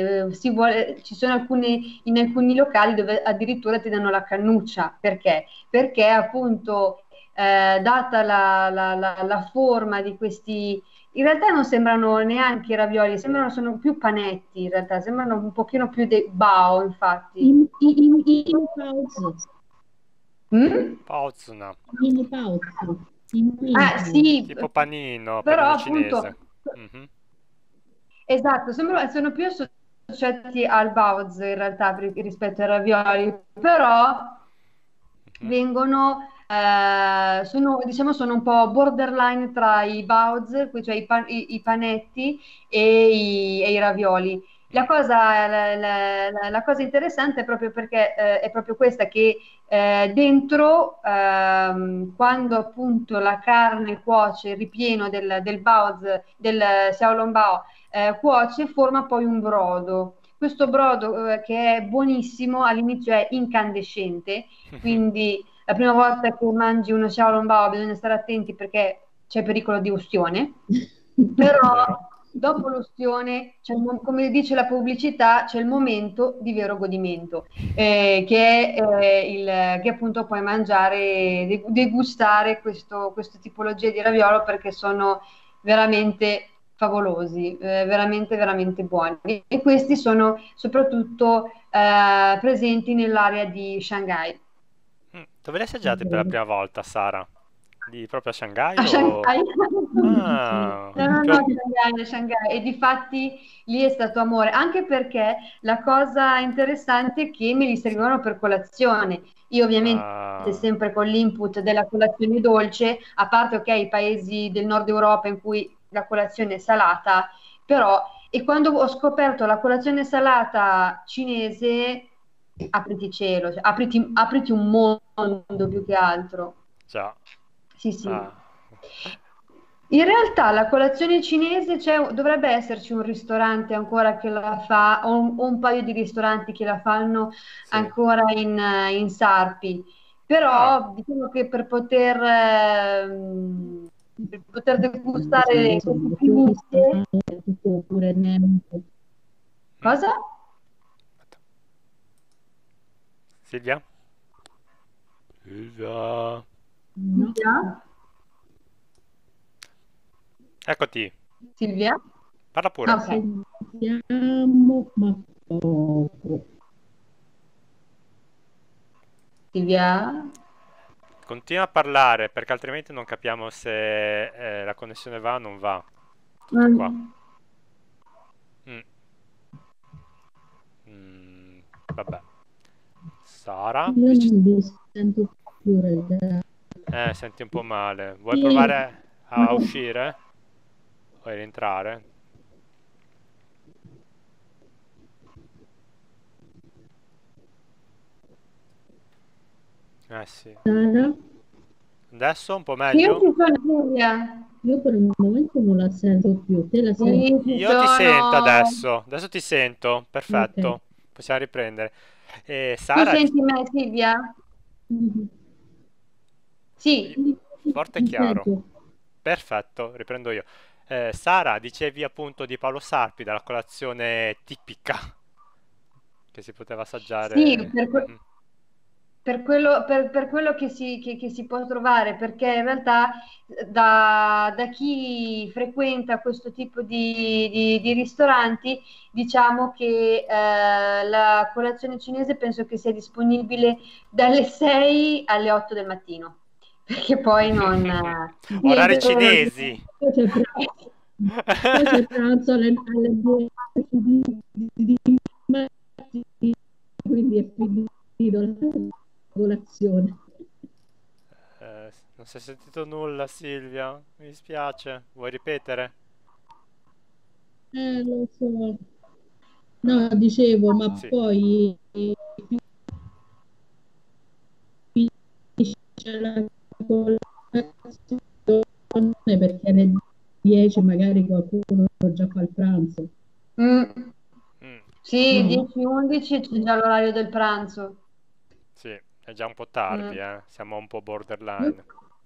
[SPEAKER 1] Ci sono in alcuni locali dove addirittura ti danno la cannuccia. Perché? Perché appunto data la forma di questi, in realtà non sembrano neanche ravioli, sono più panetti in realtà, sembrano un pochino più dei bao, infatti.
[SPEAKER 3] In pausa.
[SPEAKER 1] Mm?
[SPEAKER 2] Pauzna.
[SPEAKER 3] Mini pausa. in mini.
[SPEAKER 1] Sì,
[SPEAKER 2] tipo panino,
[SPEAKER 1] però
[SPEAKER 2] panino cinese.
[SPEAKER 1] appunto,
[SPEAKER 2] Mhm.
[SPEAKER 1] esatto, sono più associati al Baoz in realtà rispetto ai ravioli, però
[SPEAKER 2] Mhm.
[SPEAKER 1] vengono, diciamo, sono un po' borderline tra i Baoz, cioè i panetti e i ravioli.
[SPEAKER 2] Mm.
[SPEAKER 1] La cosa interessante è proprio perché è proprio questa che dentro, quando appunto la carne cuoce, il ripieno del baozi, del xiaolongbao, cuoce, forma poi un brodo. Questo brodo, che è buonissimo, all'inizio è incandescente, quindi la prima volta che mangi uno xiaolongbao bisogna stare attenti perché c'è pericolo di ustione, però
[SPEAKER 2] Vero?
[SPEAKER 1] dopo l'ustione, come dice la pubblicità, c'è il momento di vero godimento, che appunto puoi mangiare, degustare questo tipologia di raviolo perché sono veramente favolosi, veramente, veramente buoni. E questi sono soprattutto presenti nell'area di Shanghai.
[SPEAKER 2] Dove le assaggiate per la prima volta, Sara? Di proprio a Shanghai
[SPEAKER 1] A
[SPEAKER 2] o...
[SPEAKER 1] Shanghai.
[SPEAKER 3] Sì.
[SPEAKER 2] Ah,
[SPEAKER 1] No, no, no,
[SPEAKER 2] più...
[SPEAKER 1] a Shanghai. E difatti lì è stato amore, anche perché la cosa interessante è che me li
[SPEAKER 2] Sì.
[SPEAKER 1] servivano per colazione. Io ovviamente
[SPEAKER 2] Ah,
[SPEAKER 1] sempre con l'input della colazione dolce, a parte ok, i paesi del nord Europa in cui la colazione è salata, però e quando ho scoperto la colazione salata cinese, apriti cielo, cioè, apriti un mondo più che altro.
[SPEAKER 2] già.
[SPEAKER 1] Sì, sì.
[SPEAKER 2] Ah.
[SPEAKER 1] In realtà la colazione cinese dovrebbe esserci un ristorante ancora che la fa, o un paio di ristoranti che la fanno
[SPEAKER 2] Sì.
[SPEAKER 1] ancora in Sarpi,
[SPEAKER 2] Ah,
[SPEAKER 1] però diciamo che per poter degustare queste primizie,
[SPEAKER 3] Tutto pure neanche.
[SPEAKER 2] mm,
[SPEAKER 1] cosa?
[SPEAKER 2] aspetta. Silvia? Silvia?
[SPEAKER 3] No,
[SPEAKER 1] Silvia?
[SPEAKER 2] Eccoti,
[SPEAKER 1] Silvia?
[SPEAKER 2] parla
[SPEAKER 1] Ah,
[SPEAKER 2] pure.
[SPEAKER 1] ok.
[SPEAKER 3] sentiamo, ma poco.
[SPEAKER 1] Silvia?
[SPEAKER 2] Continua a parlare perché altrimenti non capiamo se la connessione va o non va. Tutto qua.
[SPEAKER 1] Mm.
[SPEAKER 2] Mm, vabbè. Sara?
[SPEAKER 3] Io non vi sento più, ragazzi.
[SPEAKER 2] Senti un po' male. Vuoi provare a uscire? O a rientrare? Eh sì.
[SPEAKER 3] Sara,
[SPEAKER 2] Adesso un po'
[SPEAKER 1] Io
[SPEAKER 2] meglio?
[SPEAKER 1] ci sono, Silvia.
[SPEAKER 3] io per il momento non la sento più. Te la senti?
[SPEAKER 1] Sì, ci
[SPEAKER 2] Io ti sento
[SPEAKER 1] sono.
[SPEAKER 2] adesso. Adesso ti sento.
[SPEAKER 3] Ok.
[SPEAKER 2] Perfetto. Possiamo riprendere.
[SPEAKER 1] Tu
[SPEAKER 2] Sara,
[SPEAKER 1] senti me, Silvia?
[SPEAKER 3] Mhm.
[SPEAKER 1] Sì.
[SPEAKER 2] forte e
[SPEAKER 3] Ti
[SPEAKER 2] chiaro.
[SPEAKER 3] sento.
[SPEAKER 2] Perfetto, riprendo io. Sara, dicevi appunto di Paolo Sarpi, della colazione tipica che si poteva
[SPEAKER 1] Sì,
[SPEAKER 2] assaggiare.
[SPEAKER 1] per,
[SPEAKER 2] Mhm.
[SPEAKER 1] per quello che si può trovare, perché in realtà da chi frequenta questo tipo di ristoranti, diciamo che la colazione cinese penso che sia disponibile dalle 6 alle 8 del mattino, perché poi non...
[SPEAKER 2] Orari
[SPEAKER 1] niente,
[SPEAKER 2] cinesi.
[SPEAKER 3] Poi c'è pranzo, poi c'è pranzo alle 10 di mattina, quindi è finito la colazione.
[SPEAKER 2] Non si è sentito nulla, Silvia. Mi dispiace. Vuoi ripetere?
[SPEAKER 3] Lo so.
[SPEAKER 2] Eh,
[SPEAKER 3] No, dicevo, ma
[SPEAKER 2] sì.
[SPEAKER 3] poi finisce la colazione perché alle 10 magari qualcuno già fa il pranzo,
[SPEAKER 1] Mm,
[SPEAKER 2] Mm,
[SPEAKER 1] sì,
[SPEAKER 3] no?
[SPEAKER 1] 10-11 c'è già l'orario del pranzo.
[SPEAKER 2] sì, è già un po' tardi,
[SPEAKER 1] Mm.
[SPEAKER 2] Siamo un po'
[SPEAKER 3] Io
[SPEAKER 2] borderline.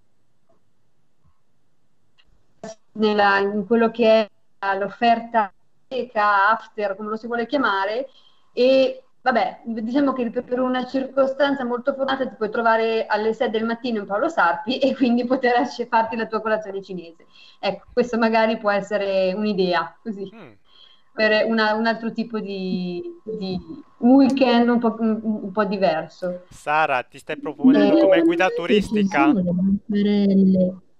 [SPEAKER 1] In quello che è l'offerta after, come lo si vuole chiamare, e vabbè, diciamo che per una circostanza molto fortunata ti puoi trovare alle 6 del mattino in Paolo Sarpi e quindi poter farti la tua colazione cinese. Ecco, questo magari può essere un'idea, così,
[SPEAKER 2] Mm.
[SPEAKER 1] per un altro tipo di weekend un po' diverso.
[SPEAKER 2] Sara, ti stai
[SPEAKER 3] Ma
[SPEAKER 2] proponendo come
[SPEAKER 3] secondo
[SPEAKER 2] guida
[SPEAKER 3] me ci sono
[SPEAKER 2] turistica?
[SPEAKER 3] le bancarelle.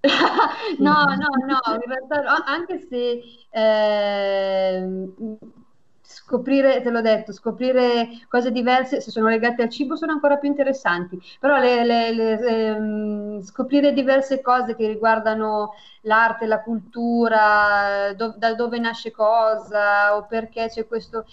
[SPEAKER 1] No,
[SPEAKER 3] Sì.
[SPEAKER 1] no, no, in realtà no, anche se scoprire, te l'ho detto, scoprire cose diverse, se sono legate al cibo, sono ancora più interessanti. Però scoprire diverse cose che riguardano l'arte, la cultura, da dove nasce cosa, o perché c'è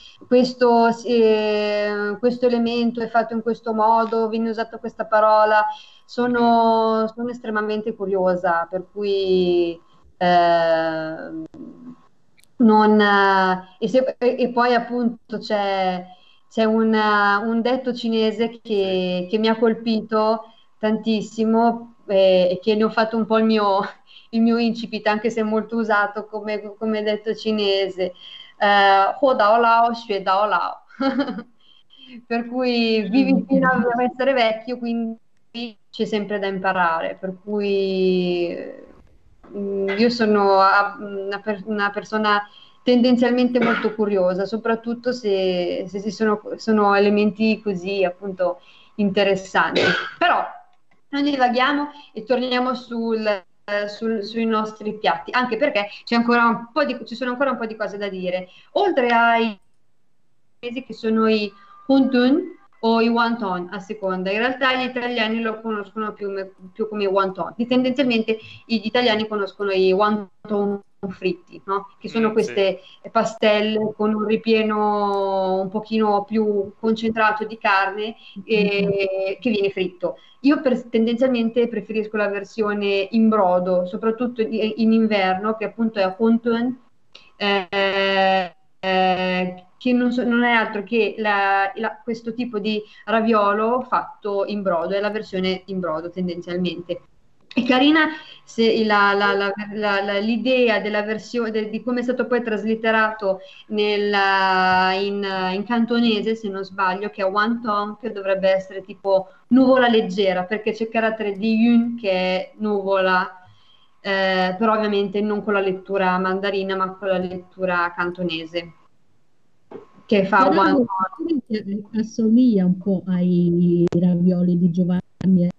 [SPEAKER 1] questo elemento è fatto in questo modo, viene usata questa parola,
[SPEAKER 2] Mhm.
[SPEAKER 1] sono estremamente curiosa, per cui eh, non, e poi appunto c'è un detto cinese
[SPEAKER 2] Sì.
[SPEAKER 1] che mi ha colpito tantissimo e che ne ho fatto un po' il mio incipit, anche se è molto usato come detto cinese. Ho dao lao, xue dao lao. Per cui vivi fino a essere vecchio, quindi c'è sempre da imparare. Per cui io sono una persona tendenzialmente molto curiosa, soprattutto se sono elementi così appunto interessanti. Però non divaghiamo e torniamo sui nostri piatti, anche perché ci sono ancora un po' di cose da dire. Oltre ai mesi che sono i wonton o i wonton a seconda. In realtà gli italiani lo conoscono più come wonton. Tendenzialmente gli italiani conoscono i wonton fritti, no? Che sono
[SPEAKER 2] Sì.
[SPEAKER 1] queste pastelle con un ripieno un pochino più concentrato di carne che viene fritto. Io tendenzialmente preferisco la versione in brodo, soprattutto in inverno, che appunto è wonton, che non è altro che questo tipo di raviolo fatto in brodo, è la versione in brodo tendenzialmente. È carina l'idea della versione, di come è stato poi traslitterato in cantonese, se non sbaglio, che è wonton, che dovrebbe essere tipo nuvola leggera, perché c'è il carattere di yun che è nuvola, però ovviamente non con la lettura mandarina, ma con la lettura cantonese, che fa
[SPEAKER 3] Però
[SPEAKER 1] wonton.
[SPEAKER 3] assomiglia un po' ai ravioli di Giovanni.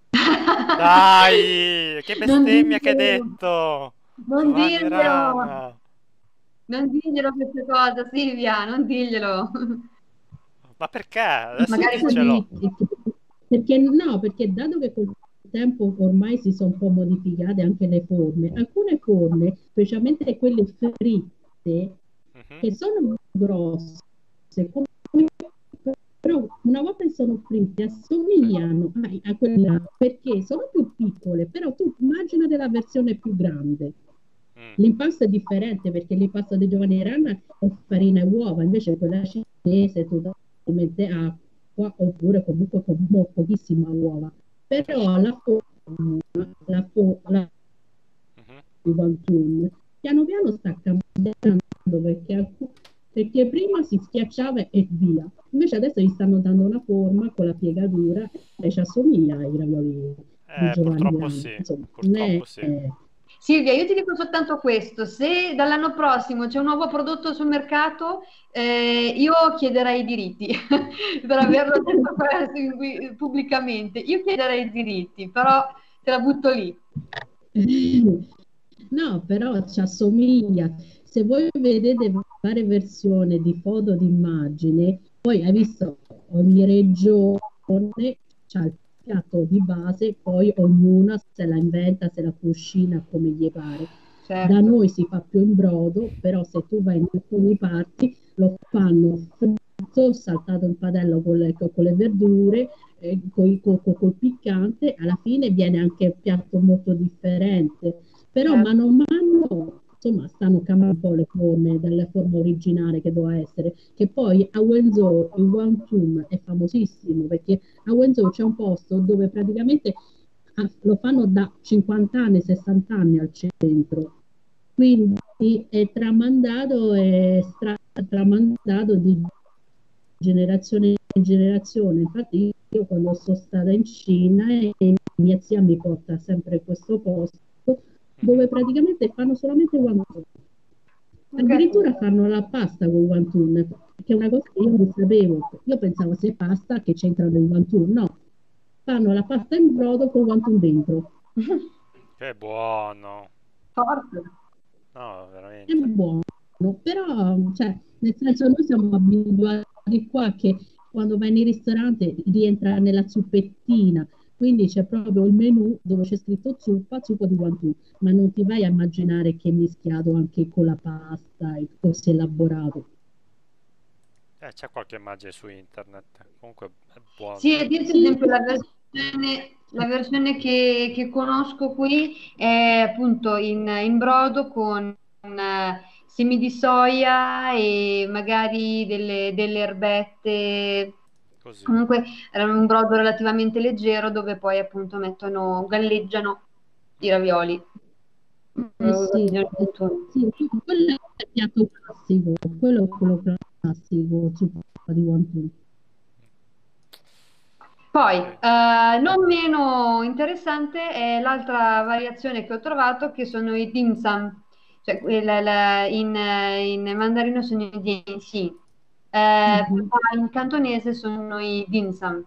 [SPEAKER 2] Dai, che
[SPEAKER 1] Non
[SPEAKER 2] bestemmia che hai
[SPEAKER 1] dirglielo,
[SPEAKER 2] detto!
[SPEAKER 1] non
[SPEAKER 2] Giovanni
[SPEAKER 1] dirglielo,
[SPEAKER 2] Rana.
[SPEAKER 1] non dirglielo questa cosa, Silvia, non dirglielo.
[SPEAKER 2] Ma perché? Adesso
[SPEAKER 1] Magari
[SPEAKER 2] diccelo.
[SPEAKER 3] Perché no, perché dato che col tempo ormai si sono un po' modificate anche le forme, alcune forme, specialmente quelle fritte,
[SPEAKER 2] Mhm.
[SPEAKER 3] che sono grosse, come- però una volta che sono fritte assomigliano a quella perché sono più piccole, però tu immaginate la versione più grande.
[SPEAKER 2] Mm.
[SPEAKER 3] L'impasto è differente perché l'impasto di Giovanni Rana è farina e uova, invece quella cinese tu ci mette acqua oppure comunque con pochissima uova. Però la
[SPEAKER 2] Mhm.
[SPEAKER 3] di Quantum piano piano sta cambiando perché prima si schiacciava e via. Invece adesso gli stanno dando una forma con la piegatura e ci assomiglia ai ravioli di Giovanni
[SPEAKER 2] Purtroppo
[SPEAKER 3] Rana.
[SPEAKER 2] sì,
[SPEAKER 3] Insomma, non è,
[SPEAKER 2] purtroppo sì.
[SPEAKER 1] Silvia, io ti dico soltanto questo, se dall'anno prossimo c'è un nuovo prodotto sul mercato, io chiederei i diritti per averlo detto pubblicamente. Io chiederei i diritti, però te la butto lì.
[SPEAKER 3] no, però ci assomiglia. Se voi vedete varie versioni di foto di immagine, poi hai
[SPEAKER 2] Mhm.
[SPEAKER 3] visto ogni regione ha il piatto di base, poi ognuna se la inventa, se la cucina come gli pare. Da
[SPEAKER 1] Certo.
[SPEAKER 3] noi si fa più in brodo, però se tu vai in alcune parti lo fanno fritto, saltato in padella con le verdure, col piccante, alla fine viene anche un piatto molto differente. Però
[SPEAKER 1] Certo.
[SPEAKER 3] mano a mano, insomma, stanno cambiando un po' le forme dalla forma originale che doveva essere. Che poi a Wenzhou il Wantum è famosissimo perché a Wenzhou c'è un posto dove praticamente lo fanno da 50 anni, 60 anni al centro. Quindi tramandato di generazione in generazione. Infatti io quando sono stata in Cina e mia zia mi porta sempre a questo posto
[SPEAKER 2] Mhm.
[SPEAKER 3] dove praticamente fanno solamente wonton.
[SPEAKER 1] Ho
[SPEAKER 3] Addirittura
[SPEAKER 1] capito.
[SPEAKER 3] fanno la pasta con wonton, che è una cosa che io non sapevo. Io pensavo se pasta che c'entrano il wonton. No, fanno la pasta in brodo con wonton dentro.
[SPEAKER 2] Che buono.
[SPEAKER 1] Forte.
[SPEAKER 2] No,
[SPEAKER 3] È
[SPEAKER 2] veramente.
[SPEAKER 3] buono, però, cioè, nel senso, noi siamo abituati qua che quando vai nei ristoranti rientra nella zuppettina, quindi c'è proprio il menù dove c'è scritto zuppa, zuppa di guantù, ma non ti vai a immaginare che è mischiato anche con la pasta e così elaborato.
[SPEAKER 2] C'è qualche immagine su internet. Comunque è buono.
[SPEAKER 1] Sì, ad
[SPEAKER 3] Sì,
[SPEAKER 1] esempio la versione che conosco qui è appunto in brodo con semi di soia e magari delle erbette.
[SPEAKER 2] Così.
[SPEAKER 1] Comunque era un brodo relativamente leggero dove poi appunto galleggiano i ravioli.
[SPEAKER 3] sì, sì, quello è il piatto classico, quello è quello classico, zuppa di guantù.
[SPEAKER 1] Poi,
[SPEAKER 2] Ok.
[SPEAKER 1] non meno interessante è l'altra variazione che ho trovato, che sono i dim sum, cioè in mandarino sono i dienxi,
[SPEAKER 3] Mhm.
[SPEAKER 1] però in cantonese sono i dim sum.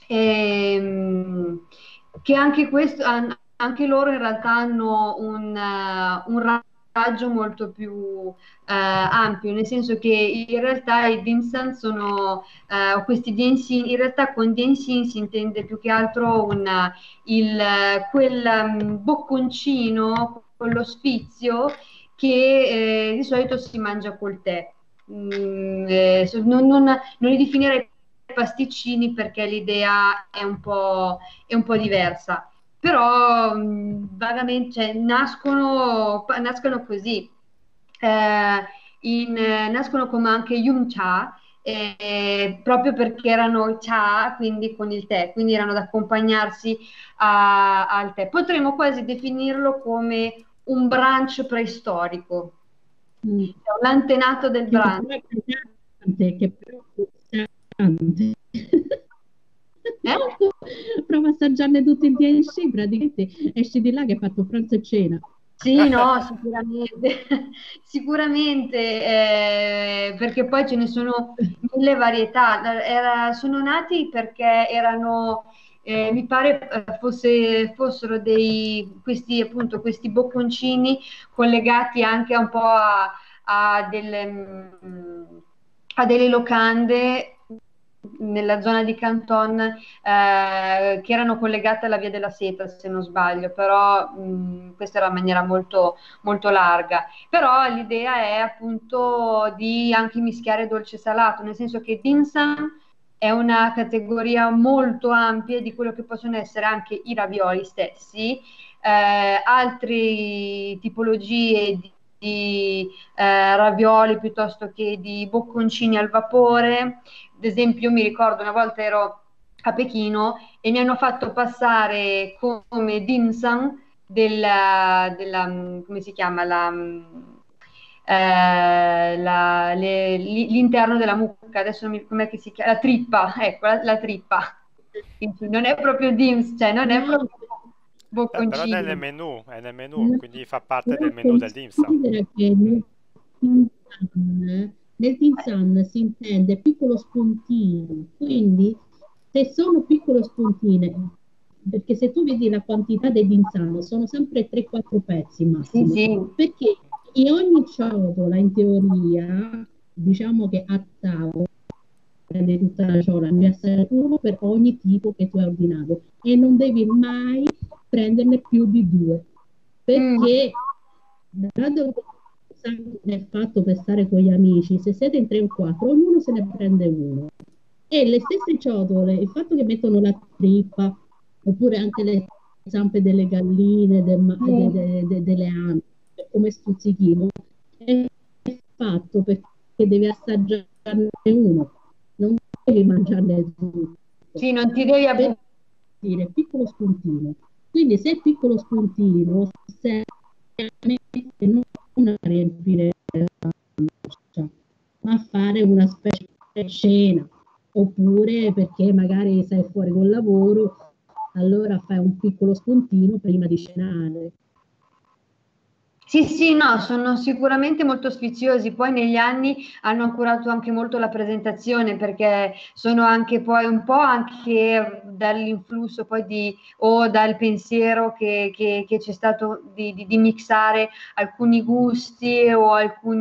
[SPEAKER 1] Che anche questo, anche loro in realtà hanno un raggio molto più ampio, nel senso che in realtà i dim sum sono questi densi, in realtà con densi si intende più che altro quel bocconcino con lo sfizio che di solito si mangia col tè. Non li definirei pasticcini perché l'idea è un po' diversa, però vagamente, cioè, nascono così. Eh, nascono come anche Yum Cha, proprio perché erano cha, quindi con il tè, quindi erano da accompagnarsi al tè. Potremmo quasi definirlo come un brunch preistorico,
[SPEAKER 3] Mm.
[SPEAKER 1] cioè l'antenato del
[SPEAKER 3] Che
[SPEAKER 1] brunch.
[SPEAKER 3] però è pesante, che però è pesante.
[SPEAKER 1] Eh?
[SPEAKER 3] Prova a assaggiarne tutti in 10, praticamente esci di là che hai fatto pranzo e cena.
[SPEAKER 1] Sì, no, sicuramente, sicuramente, perché poi ce ne sono mille varietà. Sono nati perché erano, mi pare fossero questi bocconcini collegati anche un po' a delle locande nella zona di Canton che erano collegate alla Via della Seta, se non sbaglio, però questa era in maniera molto, molto larga. Però l'idea è appunto di anche mischiare dolce e salato, nel senso che dim sum è una categoria molto ampia di quello che possono essere anche i ravioli stessi, altre tipologie di ravioli piuttosto che di bocconcini al vapore. Ad esempio, io mi ricordo una volta ero a Pechino e mi hanno fatto passare come dim sum come si chiama, l'interno della mucca, adesso non mi com'è che si chiama, la trippa, ecco, la trippa. Quindi non è proprio dim, cioè non è
[SPEAKER 3] Ah,
[SPEAKER 1] proprio
[SPEAKER 2] Però
[SPEAKER 1] bocconcino.
[SPEAKER 2] è nel menù,
[SPEAKER 3] no,
[SPEAKER 2] quindi fa parte del
[SPEAKER 3] però
[SPEAKER 2] menù del dim sum.
[SPEAKER 3] considera che Dim nel Dim Sum si intende piccolo spuntino, quindi se sono piccole spuntine, perché se tu vedi la quantità dei Dim Sum sono sempre 3-4 pezzi
[SPEAKER 1] Sì,
[SPEAKER 3] massimo,
[SPEAKER 1] sì.
[SPEAKER 3] perché in ogni ciotola in teoria, diciamo che a tavola prende tutta la ciotola, ne assai uno per ogni tipo che tu hai ordinato e non devi mai prenderne più di due,
[SPEAKER 1] Mm.
[SPEAKER 3] perché dato che è fatto per stare con gli amici, se siete in tre o quattro, ognuno se ne prende uno. E le stesse ciotole, il fatto che mettono la trippa, oppure anche le zampe delle galline,
[SPEAKER 1] Sì.
[SPEAKER 3] delle anatre, come stuzzichino, è fatto perché devi assaggiarne uno, non devi mangiarne tutto.
[SPEAKER 1] Sì, non ti devi
[SPEAKER 3] Per
[SPEAKER 1] abusare.
[SPEAKER 3] dire piccolo spuntino. Quindi se il piccolo spuntino serve non a riempire la pancia, ma a fare una specie di cena, oppure perché magari sei fuori col lavoro, allora fai un piccolo spuntino prima di cenare.
[SPEAKER 1] Sì, sì, no, sono sicuramente molto sfiziosi. Poi negli anni hanno curato anche molto la presentazione perché sono anche poi un po' anche dall'influsso poi o dal pensiero che c'è stato di mixare alcuni gusti o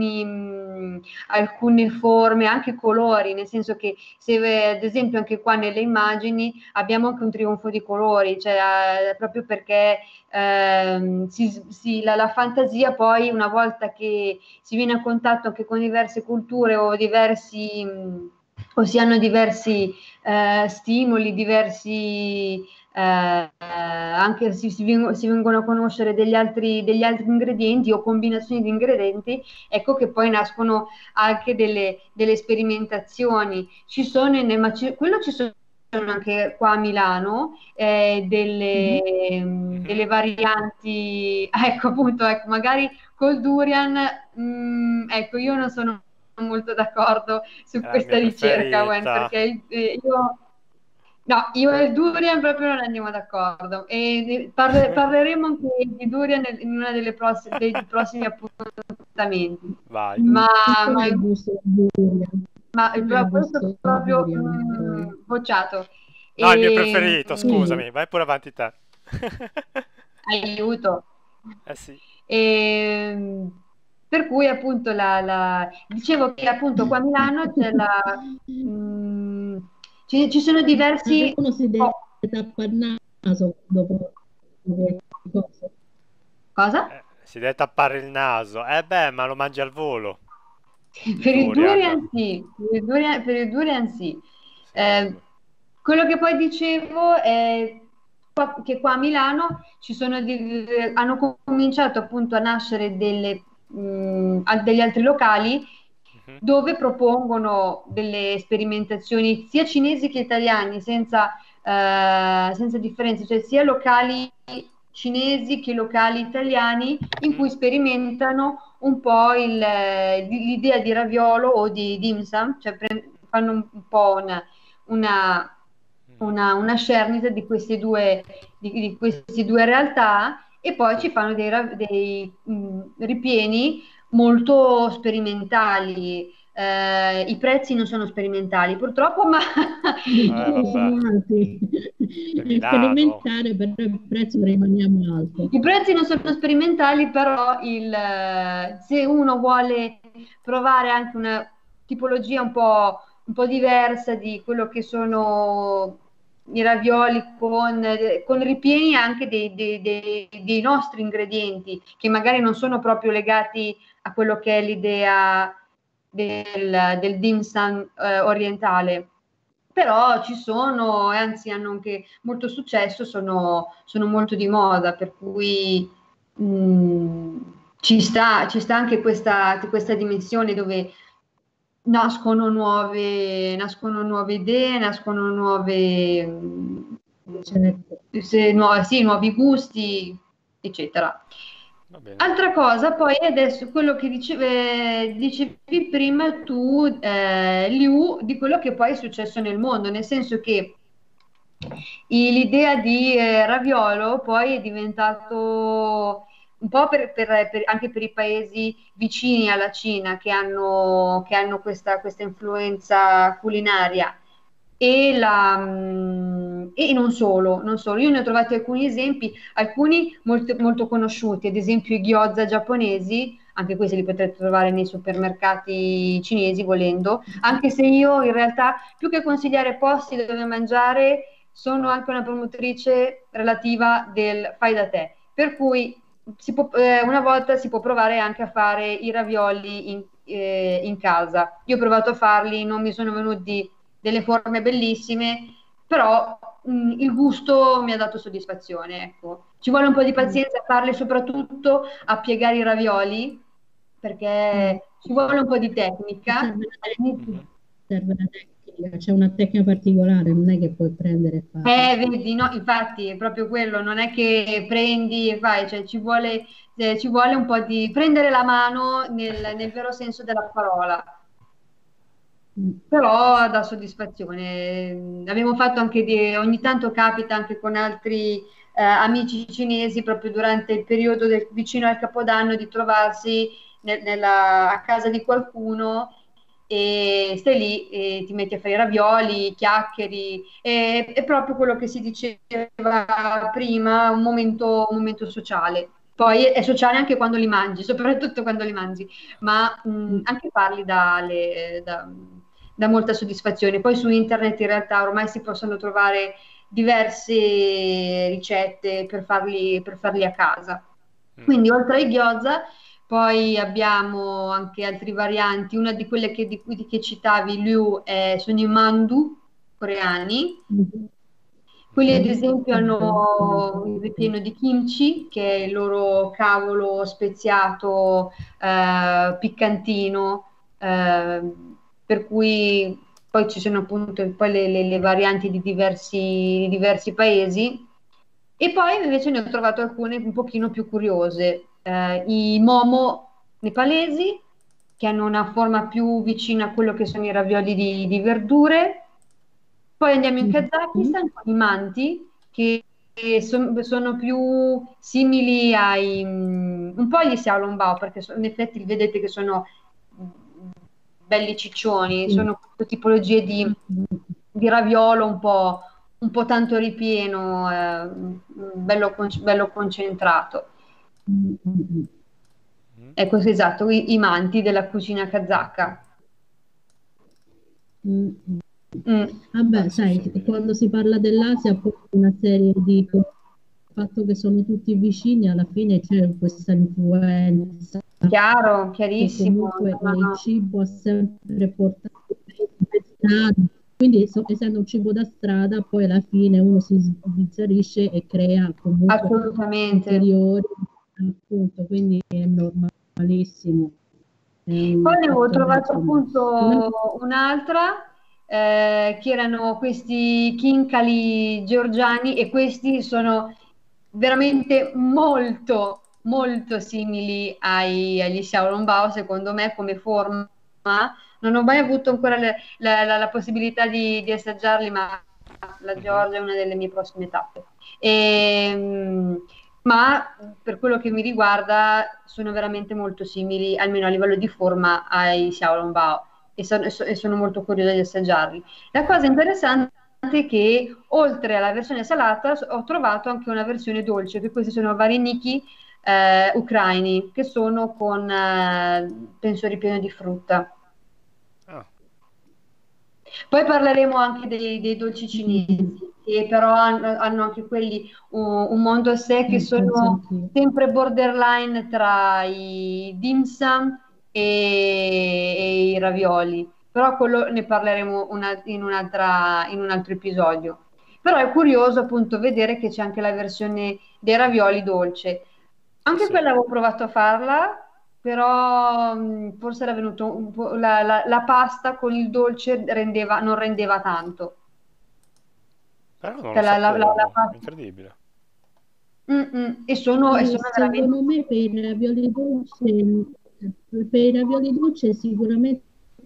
[SPEAKER 1] alcune forme, anche colori, nel senso che se ad esempio anche qua nelle immagini abbiamo anche un trionfo di colori, cioè proprio perché la fantasia poi una volta che si viene a contatto anche con diverse culture o si hanno diversi stimoli, diversi anche si vengono a conoscere degli altri ingredienti o combinazioni di ingredienti, ecco che poi nascono anche delle sperimentazioni. Quello ci sono anche qua a Milano delle varianti, ecco appunto, ecco, magari col durian, ecco, io non sono molto d'accordo su
[SPEAKER 2] È la mia
[SPEAKER 1] questa ricerca, Gwen,
[SPEAKER 2] preferita.
[SPEAKER 1] perché io, no, io e il durian proprio non andiamo d'accordo e parleremo anche di durian in una dei prossimi appuntamenti,
[SPEAKER 2] Vai.
[SPEAKER 3] Mm,
[SPEAKER 1] ma,
[SPEAKER 3] com'è il gusto del durian? Com'è il
[SPEAKER 1] questo è
[SPEAKER 3] gusto del
[SPEAKER 1] proprio
[SPEAKER 3] durian poi?
[SPEAKER 1] bocciato.
[SPEAKER 2] No, il mio
[SPEAKER 1] E,
[SPEAKER 2] preferito,
[SPEAKER 3] Sì,
[SPEAKER 2] scusami, vai pure avanti te.
[SPEAKER 1] aiuto.
[SPEAKER 2] Eh sì.
[SPEAKER 1] E, per cui appunto dicevo che appunto qua a Milano ci sono
[SPEAKER 3] anche
[SPEAKER 1] diversi.
[SPEAKER 3] uno si deve
[SPEAKER 1] Oh,
[SPEAKER 3] tappare il naso dopo queste cose.
[SPEAKER 1] cosa?
[SPEAKER 2] Si deve tappare il naso. Eh beh, ma lo mangi al volo, il
[SPEAKER 1] Per il
[SPEAKER 2] durian.
[SPEAKER 1] durian sì, per il durian sì.
[SPEAKER 2] Sì,
[SPEAKER 1] Eh, quello che poi dicevo è che qua a Milano hanno cominciato appunto a nascere degli altri locali
[SPEAKER 2] mhm,
[SPEAKER 1] dove propongono delle sperimentazioni sia cinesi che italiani senza differenze, cioè sia locali cinesi che locali italiani in
[SPEAKER 2] mhm,
[SPEAKER 1] cui sperimentano un po' l'idea di raviolo o di dim sum, cioè fanno un po' una,
[SPEAKER 2] mhm.
[SPEAKER 1] una cernita di queste due realtà e poi
[SPEAKER 2] Sì.
[SPEAKER 1] ci fanno dei ripieni molto sperimentali. I prezzi non sono sperimentali purtroppo, ma
[SPEAKER 3] I prezzi
[SPEAKER 2] Vabbè,
[SPEAKER 3] sono alti.
[SPEAKER 2] è
[SPEAKER 3] È
[SPEAKER 2] Milano.
[SPEAKER 3] sperimentare, però il prezzo rimaniamo alto.
[SPEAKER 1] i prezzi non sono sperimentali, però se uno vuole provare anche una tipologia un po' diversa di quello che sono i ravioli con ripieni anche dei nostri ingredienti, che magari non sono proprio legati a quello che è l'idea del dim sum orientale. Però ci sono, e anzi hanno anche molto successo, sono molto di moda, per cui mh, ci sta anche questa dimensione dove nascono nuove idee, nascono
[SPEAKER 3] Certo.
[SPEAKER 1] sì, nuovi gusti, eccetera.
[SPEAKER 2] Va bene.
[SPEAKER 1] Altra cosa, poi adesso quello che dicevi prima tu, Liu, di quello che poi è successo nel mondo, nel senso che l'idea di Raviolo poi è diventato un po' anche per i paesi vicini alla Cina che hanno questa influenza culinaria e non solo. Io ne ho trovati alcuni esempi, alcuni molto, molto conosciuti, ad esempio i gyoza giapponesi, anche questi li potrete trovare nei supermercati cinesi volendo, anche se io in realtà più che consigliare posti dove mangiare sono
[SPEAKER 2] Ah,
[SPEAKER 1] anche una promotrice relativa del fai da te, per cui una volta si può provare anche a fare i ravioli in casa. Io ho provato a farli, non mi sono venuti delle forme bellissime, però il gusto mi ha dato soddisfazione, ecco. Ci vuole un po' di
[SPEAKER 3] Mm,
[SPEAKER 1] pazienza a farle, soprattutto a piegare i ravioli,
[SPEAKER 3] mm.
[SPEAKER 1] perché ci vuole un po' di tecnica.
[SPEAKER 3] Serve una
[SPEAKER 2] mhm.
[SPEAKER 3] serve una tecnica, c'è una tecnica particolare, non è che puoi prendere e farlo.
[SPEAKER 1] Vedi, no, infatti è proprio quello, non è che prendi e fai, cioè ci vuole un po' di prendere la mano nel vero senso della parola.
[SPEAKER 3] Mm.
[SPEAKER 2] Eh
[SPEAKER 1] Però
[SPEAKER 2] sì.
[SPEAKER 1] dà soddisfazione. Abbiamo fatto anche ogni tanto capita anche con altri amici cinesi proprio durante il periodo vicino al Capodanno di trovarsi a casa di qualcuno e stai lì e ti metti a fare i ravioli, chiacchieri, è proprio quello che si diceva prima, un momento sociale. Poi è sociale anche quando li mangi, soprattutto quando li mangi, ma anche farli dà molta soddisfazione. Poi su internet in realtà ormai si possono trovare diverse ricette per farli a casa. Quindi oltre ai gyoza, poi abbiamo anche altre varianti. Una di quelle che citavi, Liu, sono i mandu coreani. Quelli ad esempio hanno il ripieno di kimchi, che è il loro cavolo speziato, piccantino, per cui poi ci sono appunto poi le varianti di diversi paesi. E poi invece ne ho trovato alcune un pochino più curiose. I momo nepalesi, che hanno una forma più vicina a quello che sono i ravioli di verdure. Poi andiamo in Kazakistan con i manti, che sono più simili un po' agli xiaolongbao, perché in effetti vedete che sono belli ciccioni, sono tipologie di raviolo un po' tanto ripieno, bello concentrato. Ecco, esatto, i manti della cucina kazaka.
[SPEAKER 3] Vabbè, sai, quando si parla dell'Asia, poi una serie di il fatto che sono tutti vicini, alla fine c'è questa influenza.
[SPEAKER 1] Chiaro, chiarissimo.
[SPEAKER 3] Comunque il cibo ha sempre portato per strada, quindi essendo un cibo da strada, poi alla fine uno si sbizzarrisce e crea comunque
[SPEAKER 1] assolutamente
[SPEAKER 3] ulteriori, appunto, quindi è normalissimo.
[SPEAKER 1] Poi ne avevo trovato appunto un'altra che erano questi khinkali georgiani e questi sono veramente molto molto simili agli xiaolongbao secondo me come forma. Non ho mai avuto ancora la possibilità di assaggiarli, ma la Georgia è una delle mie prossime tappe. Ma per quello che mi riguarda sono veramente molto simili, almeno a livello di forma, ai Xiaolongbao e sono molto curiosa di assaggiarli. La cosa interessante è che oltre alla versione salata ho trovato anche una versione dolce, che questi sono vareniki ucraini, che sono con, penso, ripieno di frutta. Poi parleremo anche dei dolci cinesi, che però hanno anche quelli un mondo a sé, che sono sempre borderline tra i dim sum e i ravioli. Però quello ne parleremo in un altro episodio. Però è curioso appunto vedere che c'è anche la versione dei ravioli dolce. Anche quella avevo provato a farla, però forse era venuto un po', la pasta con il dolce non rendeva tanto.
[SPEAKER 2] Però non lo sapevo, incredibile.
[SPEAKER 1] E sono
[SPEAKER 3] secondo me per i ravioli dolci sicuramente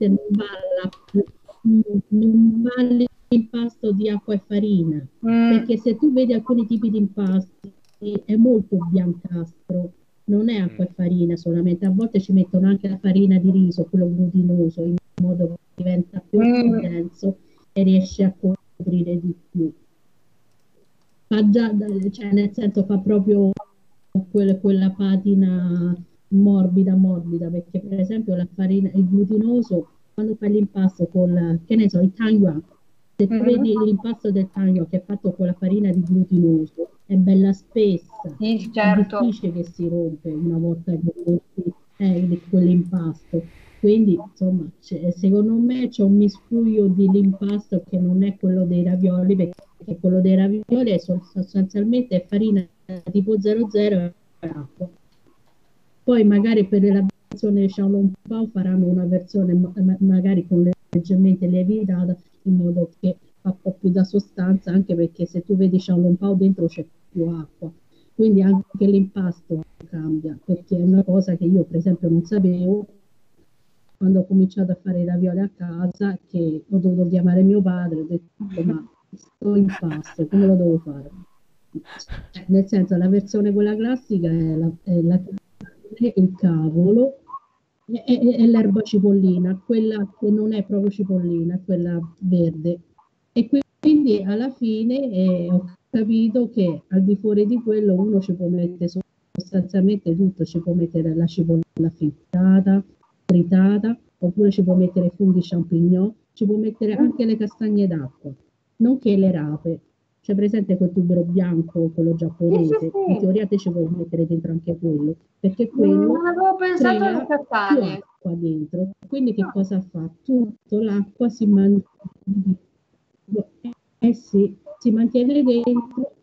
[SPEAKER 3] non va l'impasto di acqua e farina, perché se tu vedi alcuni tipi di impasti è molto biancastro, non è acqua e farina solamente, a volte ci mettono anche la farina di riso, quello glutinoso, in modo che diventa più denso e riesce a coprire di più. Fa già, cioè nel senso fa proprio quella patina morbida, perché per esempio la farina, il glutinoso, quando fai l'impasto con, che ne so, il tang, se tu vedi l'impasto del tang che è fatto con la farina di glutinoso, è bella spessa,
[SPEAKER 1] certo.
[SPEAKER 3] È difficile che si rompe una volta che metti quell'impasto. Quindi, insomma, secondo me c'è un miscuglio dell'impasto che non è quello dei ravioli, perché quello dei ravioli è sostanzialmente farina tipo 00 e acqua. Poi magari per la versione Xiaolongbao faranno una versione magari con leggermente lievitata, in modo che fa un po' più da sostanza, anche perché se tu vedi Xiaolongbao dentro c'è più acqua. Quindi anche l'impasto cambia, perché è una cosa che io per esempio non sapevo quando ho cominciato a fare i ravioli a casa, che ho dovuto chiamare mio padre, ho detto ma sto impasto, come lo devo fare? nel senso la versione quella classica è la carne, il cavolo e l'erba cipollina, quella che non è proprio cipollina, quella verde. E quindi alla fine ho capito che al di fuori di quello uno ci può mettere sostanzialmente tutto, ci può mettere la cipolla frittata, tritata, oppure ci può mettere funghi champignon, ci può mettere anche le castagne d'acqua, nonché le rape. C'è presente quel tubero bianco, quello
[SPEAKER 1] Sì, sì,
[SPEAKER 3] giapponese? In
[SPEAKER 1] sì.
[SPEAKER 3] teoria te ci puoi mettere dentro anche quello, perché quello
[SPEAKER 1] Non avevo pensato alle
[SPEAKER 3] crea più
[SPEAKER 1] castagne.
[SPEAKER 3] acqua dentro. Quindi che cosa fa? Tutto l'acqua si mantiene, sì, si mantiene dentro.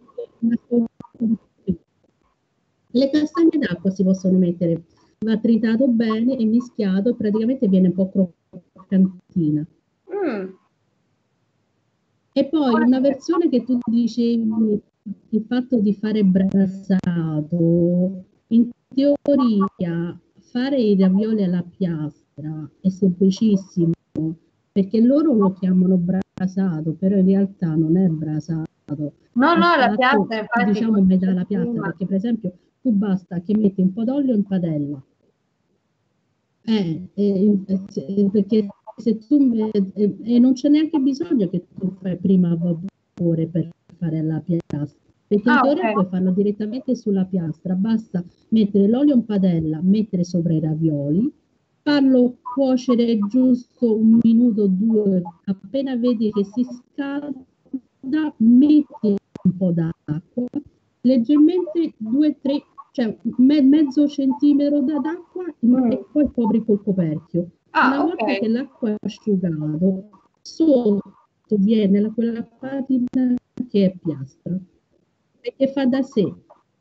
[SPEAKER 3] Le castagne d'acqua si possono mettere, va tritato bene e mischiato, praticamente viene un po' croccantina.
[SPEAKER 1] Mm.
[SPEAKER 3] E poi una versione che tu dicevi, il fatto di fare brasato, in teoria fare i ravioli alla piastra è semplicissimo, perché loro lo chiamano brasato, però in realtà non è brasato,
[SPEAKER 1] No,
[SPEAKER 3] è
[SPEAKER 1] no, la
[SPEAKER 3] fatto,
[SPEAKER 1] piastra, infatti,
[SPEAKER 3] diciamo,
[SPEAKER 1] come
[SPEAKER 3] metà
[SPEAKER 1] dicevo
[SPEAKER 3] alla piastra,
[SPEAKER 1] prima.
[SPEAKER 3] perché per esempio tu basta che metti un po' d'olio in padella, perché se tu e non c'è neanche bisogno che tu fai prima a vapore per fare la piastra, perché in
[SPEAKER 1] Ah,
[SPEAKER 3] teoria
[SPEAKER 1] ok.
[SPEAKER 3] puoi farlo direttamente sulla piastra, basta mettere l'olio in padella, mettere sopra i ravioli, farlo cuocere giusto un minuto o due, appena vedi che si scalda, metti un po' d'acqua, leggermente 2-3, cioè mezzo centimetro d'acqua
[SPEAKER 1] Mm.
[SPEAKER 3] e poi copri col coperchio. Una
[SPEAKER 1] Ah, ok.
[SPEAKER 3] volta che l'acqua è asciugato, sotto viene quella patina che è piastra e che fa da sé.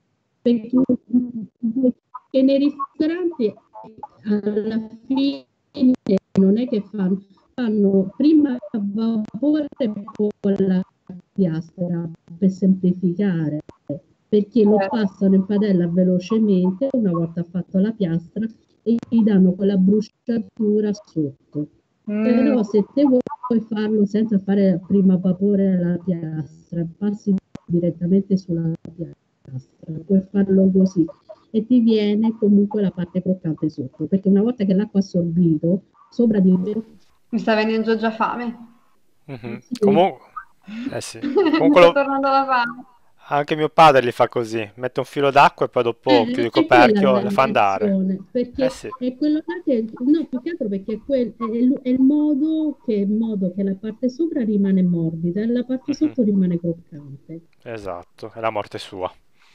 [SPEAKER 3] Perché nei ristoranti alla fine non è che fanno prima a vapore e poi la piastra per semplificare, perché lo passano in padella velocemente una volta fatto la piastra e gli danno quella bruciatura sotto.
[SPEAKER 1] Mm.
[SPEAKER 3] Però se te vuoi farlo senza fare prima a vapore la piastra, passi direttamente sulla piastra, puoi farlo così e ti viene comunque la parte croccante sotto, perché una volta che l'acqua ha assorbito, sopra di
[SPEAKER 1] Mi sta venendo già fame.
[SPEAKER 2] Mhm.
[SPEAKER 3] sì,
[SPEAKER 2] Comunque, eh sì.
[SPEAKER 1] Mi
[SPEAKER 2] Comunque
[SPEAKER 1] sta tornando la fame.
[SPEAKER 2] anche mio padre li fa così, mette un filo d'acqua e poi dopo chiude il
[SPEAKER 3] è quella
[SPEAKER 2] coperchio e
[SPEAKER 3] la
[SPEAKER 2] le fa andare.
[SPEAKER 3] invenzione,
[SPEAKER 2] Eh
[SPEAKER 3] perché
[SPEAKER 2] sì.
[SPEAKER 3] è quello là che, no, più che altro perché è il modo che la parte sopra rimane morbida e la parte
[SPEAKER 2] Mhm.
[SPEAKER 3] sotto rimane croccante.
[SPEAKER 2] Esatto, è la morte sua.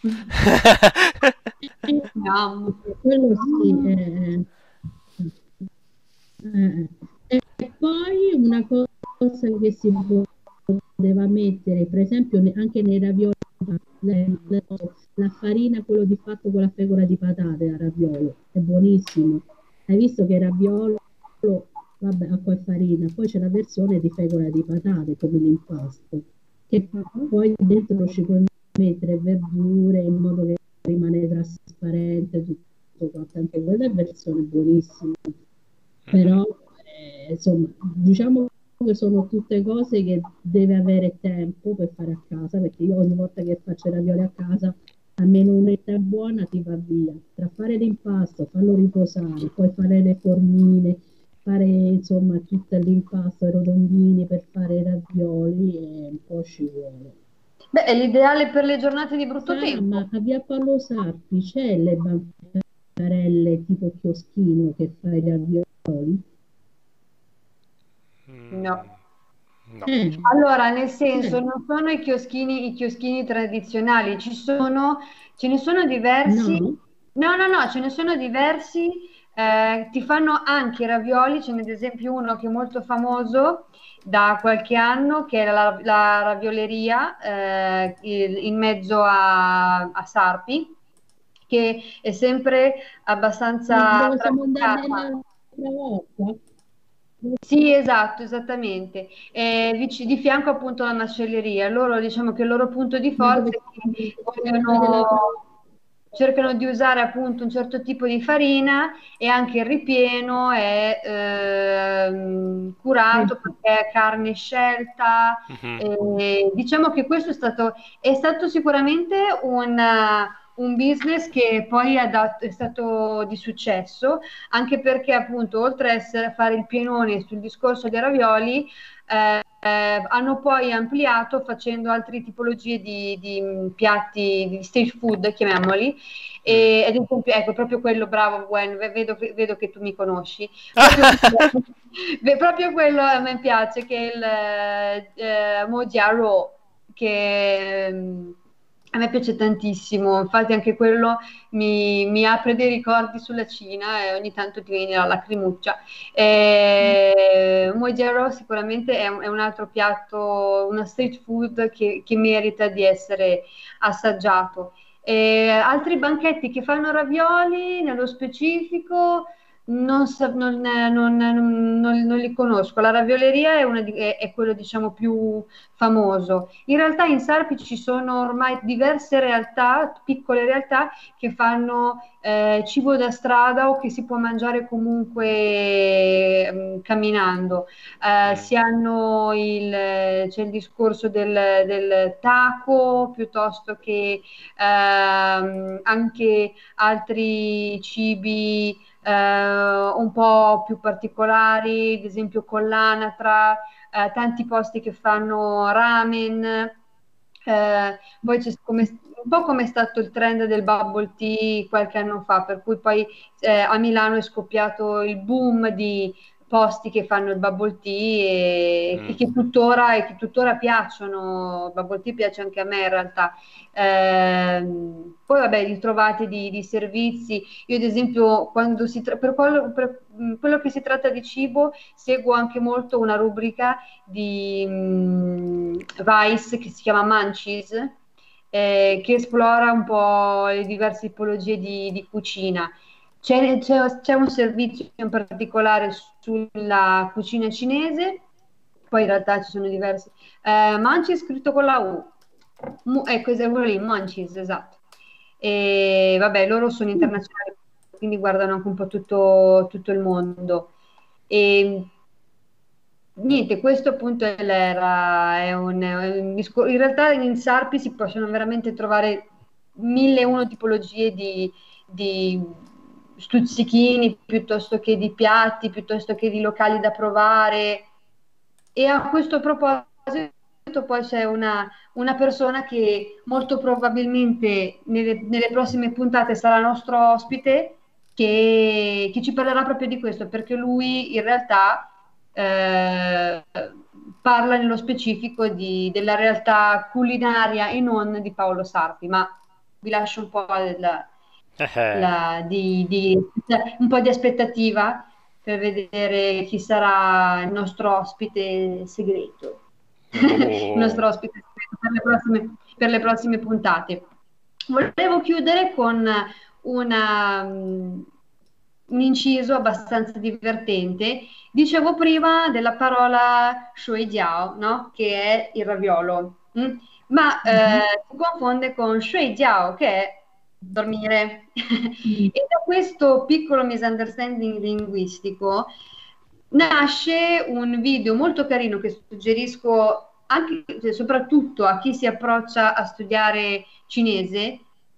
[SPEAKER 1] Yum.
[SPEAKER 3] Quello sì. E poi una cosa che si poteva mettere, per esempio, anche nei ravioli, la farina, quello di fatto con la fecola di patate a raviolo, è buonissimo. Hai visto che il raviolo, vabbè, acqua e farina, poi c'è la versione di fecola di patate come l'impasto, che
[SPEAKER 1] Mhm.
[SPEAKER 3] poi dentro ci puoi mettere verdure in modo che rimane trasparente tutto quanto, anche quella è versione buonissima,
[SPEAKER 2] Mhm.
[SPEAKER 3] però insomma diciamo che sono tutte cose che deve avere tempo per fare a casa, perché io ogni volta che faccio i ravioli a casa almeno un'etta buona ti va via, tra fare l'impasto, farlo riposare, poi fare le formine, fare insomma tutto l'impasto, i rotondini per fare i ravioli e un po' ci vuole.
[SPEAKER 1] Beh, è l'ideale per le giornate di brutto
[SPEAKER 3] Sara, ma
[SPEAKER 1] tempo.
[SPEAKER 3] a Via Paolo Sarpi c'è le bancarelle tipo chioschino che fa i ravioli?
[SPEAKER 2] Mm,
[SPEAKER 1] No.
[SPEAKER 2] no.
[SPEAKER 1] Allora, nel
[SPEAKER 3] C'è.
[SPEAKER 1] senso, non sono i chioschini tradizionali, ce ne sono diversi.
[SPEAKER 3] No?
[SPEAKER 1] No, no, no, ce ne sono diversi. Ti fanno anche i ravioli, ce n'è ad esempio uno che è molto famoso da qualche anno, che è la ravioleria in mezzo a Sarpi, che è sempre abbastanza
[SPEAKER 3] Dove siamo andati
[SPEAKER 1] trafficata.
[SPEAKER 3] l'altra volta?
[SPEAKER 1] Sì, esatto, esattamente. Di fianco appunto alla macelleria. Loro diciamo che il loro punto di
[SPEAKER 3] Ma
[SPEAKER 1] forza
[SPEAKER 3] dove
[SPEAKER 1] è che
[SPEAKER 3] siamo andati l'altra
[SPEAKER 1] vogliono.
[SPEAKER 3] volta?
[SPEAKER 1] cercano di usare appunto un certo tipo di farina e anche il ripieno è curato perché è carne scelta. Diciamo che questo è stato sicuramente un business che poi è stato di successo, anche perché appunto oltre a fare il pienone sul discorso dei ravioli, hanno poi ampliato facendo altre tipologie di piatti, di stage food, chiamiamoli, e ad esempio, ecco, proprio quello, bravo Gwen, vedo che tu mi conosci, proprio quello a me piace, che è il Mojaro, che a me piace tantissimo, infatti anche quello mi apre dei ricordi sulla Cina e ogni tanto ti viene la lacrimuccia. Mojaro sicuramente è un altro piatto, una street food che merita di essere assaggiato. Altri banchetti che fanno ravioli, nello specifico, non li conosco. La ravioleria è quello, diciamo, più famoso. In realtà in Sarpi ci sono ormai diverse realtà, piccole realtà, che fanno cibo da strada o che si può mangiare comunque camminando. C'è il discorso del taco, piuttosto che anche altri cibi un po' più particolari, ad esempio con l'anatra, tanti posti che fanno ramen. Poi c'è un po' come è stato il trend del bubble tea qualche anno fa, per cui poi a Milano è scoppiato il boom di posti che fanno il bubble tea e che tuttora piacciono. Il bubble tea piace anche a me in realtà. Poi vabbè, ritrovate di servizi. Io ad esempio per quello che si tratta di cibo seguo anche molto una rubrica di Vice che si chiama Munchies, che esplora un po' le diverse tipologie di cucina. C'è un servizio in particolare sulla cucina cinese, poi in realtà ci sono diversi. Munchies scritto con la U. Ecco, è quello lì, Munchies, esatto. E vabbè, loro sono internazionali, quindi guardano anche un po' tutto il mondo. E niente, questo appunto è in realtà in Sarpi si possono veramente trovare 1001 tipologie di stuzzichini, piuttosto che di piatti, piuttosto che di locali da provare. E a questo proposito poi c'è una persona che molto probabilmente nelle prossime puntate sarà nostro ospite, che ci parlerà proprio di questo, perché lui in realtà parla nello specifico della realtà culinaria e non di Paolo Sarpi, ma vi lascio un po' un po' di aspettativa per vedere chi sarà il nostro ospite segreto. Il nostro ospite segreto per le prossime puntate. Volevo chiudere con un inciso abbastanza divertente. Dicevo prima della parola shui jiao, no? Che è il raviolo, ma si confonde con shui jiao, che è dormire. E da questo piccolo misunderstanding linguistico nasce un video molto carino che suggerisco anche, soprattutto a chi si approccia a studiare cinese,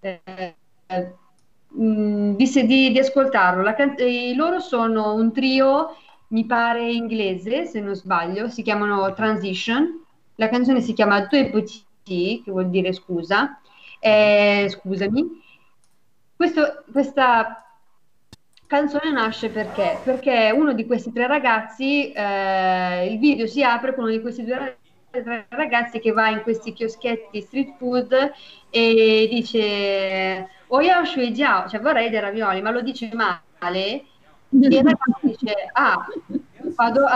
[SPEAKER 1] di ascoltarlo. Loro sono un trio, mi pare inglese, se non sbaglio, si chiamano Transition. La canzone si chiama Due Petit, che vuol dire scusa. Scusami. Questa canzone nasce perché uno di questi tre ragazzi, il video si apre con uno di questi tre ragazzi che va in questi chioschetti street food e dice oh io shui jiao, cioè vorrei dei ravioli, ma lo dice male e il ragazzo dice vado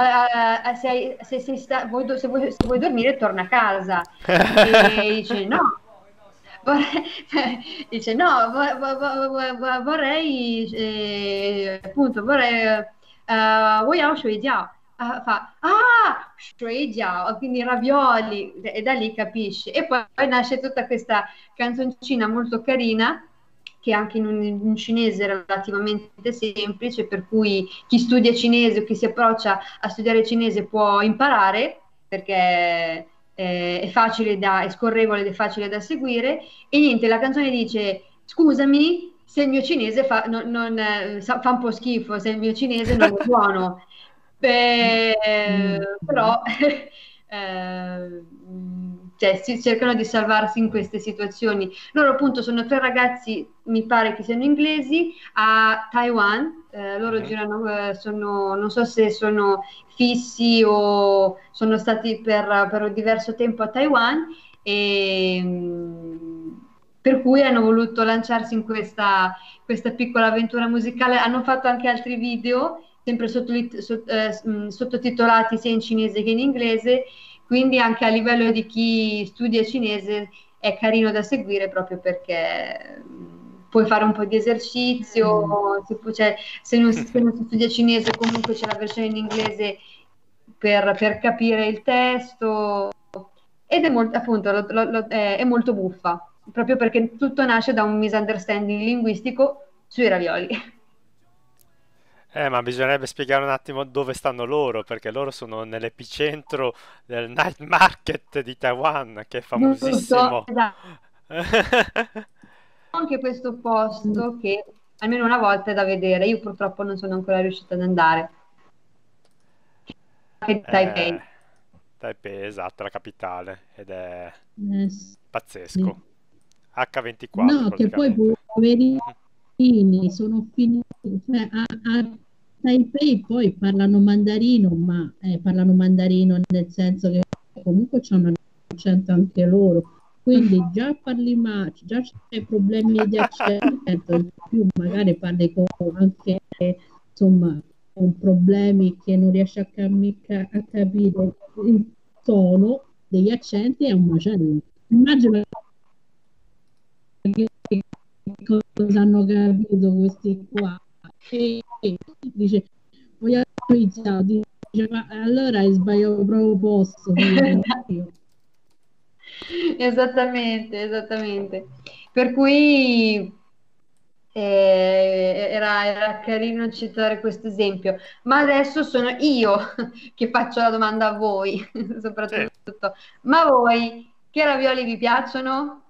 [SPEAKER 1] se vuoi dormire torna a casa e dice no. Dice no, appunto vorrei shui jiao. Fa shui jiao, quindi ravioli, e da lì capisci. E poi nasce tutta questa canzoncina molto carina che anche in un cinese è relativamente semplice, per cui chi studia cinese o chi si approccia a studiare cinese può imparare, perché è facile è scorrevole ed è facile da seguire, e niente, la canzone dice: scusami se il mio cinese fa un po' schifo, se il mio cinese non è buono. Però eh, cioè, si cercano di salvarsi in queste situazioni. Loro appunto sono tre ragazzi, mi pare che siano inglesi, a Taiwan. Loro
[SPEAKER 2] Mhm.
[SPEAKER 1] girano, non so se sono fissi o sono stati per diverso tempo a Taiwan, e per cui hanno voluto lanciarsi in questa piccola avventura musicale. Hanno fatto anche altri video, sempre sottotitolati sia in cinese che in inglese, quindi anche a livello di chi studia cinese è carino da seguire, proprio perché puoi fare un po' di esercizio, cioè, se non si studia cinese comunque c'è la versione in inglese per capire il testo, ed è molto, appunto, è molto buffa, proprio perché tutto nasce da un misunderstanding linguistico sui ravioli.
[SPEAKER 2] Ma bisognerebbe spiegare un attimo dove stanno loro, perché loro sono nell'epicentro del night market di Taiwan, che è
[SPEAKER 1] Giusto,
[SPEAKER 2] famosissimo.
[SPEAKER 1] esatto. Anche questo posto che almeno una volta è da vedere. Io purtroppo non sono ancora riuscita ad andare. Anche di
[SPEAKER 2] Eh,
[SPEAKER 1] Taipei.
[SPEAKER 2] Taipei, esatto, la capitale, ed è
[SPEAKER 3] sì.
[SPEAKER 2] pazzesco. H24
[SPEAKER 3] No, che poi
[SPEAKER 2] praticamente. Mhm.
[SPEAKER 3] poverini sono finiti, cioè, a Taipei poi parlano mandarino nel senso che comunque c'hanno un accento anche loro, quindi già parli male, già c'è problemi di accento, in più magari parli con anche, insomma, con problemi che non riesci a capire il tono degli accenti, è un macello. Immagino che cosa hanno capito questi qua. E dice, voglio iniziare, dice, ma allora hai sbagliato proprio posto, figlio mio.
[SPEAKER 1] Esattamente, esattamente. Per cui era carino citare questo esempio, ma adesso sono io che faccio la domanda a voi,
[SPEAKER 2] Sì.
[SPEAKER 1] soprattutto. Ma a voi che ravioli vi piacciono?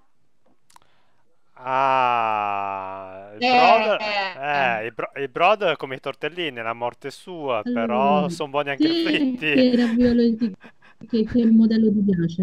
[SPEAKER 2] Ah, il
[SPEAKER 1] Eh,
[SPEAKER 2] brodo, il brodo è come i tortellini, la morte sua, però
[SPEAKER 3] Allora,
[SPEAKER 2] sono buoni anche
[SPEAKER 3] te
[SPEAKER 2] fritti.
[SPEAKER 3] che raviolo, che modello ti piace?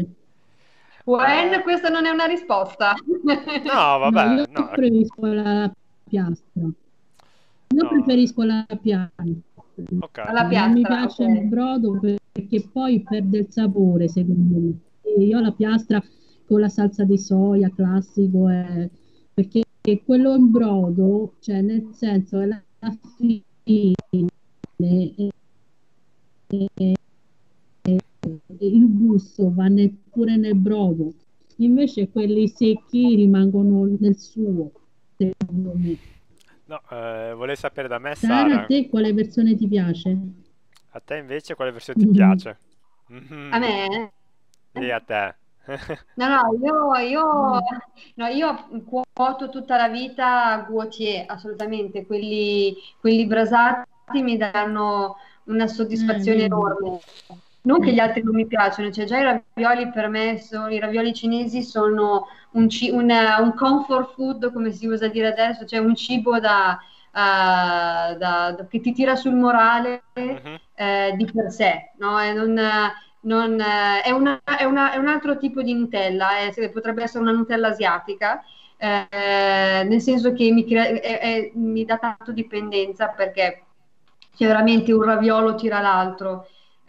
[SPEAKER 1] Wen,
[SPEAKER 2] Eh,
[SPEAKER 1] questa non è una risposta.
[SPEAKER 2] no,
[SPEAKER 3] No,
[SPEAKER 2] vabbè,
[SPEAKER 3] io
[SPEAKER 2] no,
[SPEAKER 3] preferisco la piastra. Io
[SPEAKER 2] no,
[SPEAKER 3] preferisco la piastra.
[SPEAKER 2] ok.
[SPEAKER 1] Alla
[SPEAKER 3] Non mi
[SPEAKER 1] piastra,
[SPEAKER 3] piace il
[SPEAKER 1] ok.
[SPEAKER 3] brodo perché poi perde il sapore, secondo me. E io la piastra con la salsa di soia classico perché quello in brodo, cioè nel senso è la fine, il gusto va pure nel brodo, invece quelli secchi rimangono nel suo, secondo me.
[SPEAKER 2] No, volevi sapere da me,
[SPEAKER 3] Sara, a
[SPEAKER 2] Sara,
[SPEAKER 3] te quale versione ti piace?
[SPEAKER 2] a te invece quale versione ti piace?
[SPEAKER 1] A
[SPEAKER 2] Mhm.
[SPEAKER 1] me?
[SPEAKER 2] Sì, a te.
[SPEAKER 1] No, no,
[SPEAKER 3] Mm.
[SPEAKER 1] no, io cuoto tutta la vita Guottier, assolutamente. Quelli brasati mi danno una soddisfazione
[SPEAKER 3] Vedi.
[SPEAKER 1] enorme. Non che
[SPEAKER 3] Mm.
[SPEAKER 1] gli altri non mi piacciono, cioè già i ravioli per me, i ravioli cinesi sono un comfort food, come si usa dire adesso, cioè un cibo che ti tira sul morale
[SPEAKER 2] Mhm.
[SPEAKER 1] di per sé, no? E è un altro tipo di Nutella, potrebbe essere una Nutella asiatica, nel senso che mi dà tanto dipendenza, perché c'è veramente un raviolo tira l'altro.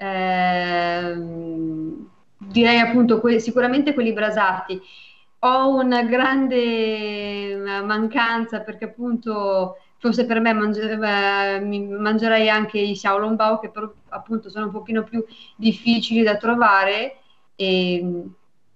[SPEAKER 1] Direi appunto sicuramente quelli brasati. Ho una grande mancanza, perché appunto forse per me mangerei anche i xiaolongbao, che però appunto sono un pochino più difficili da trovare, e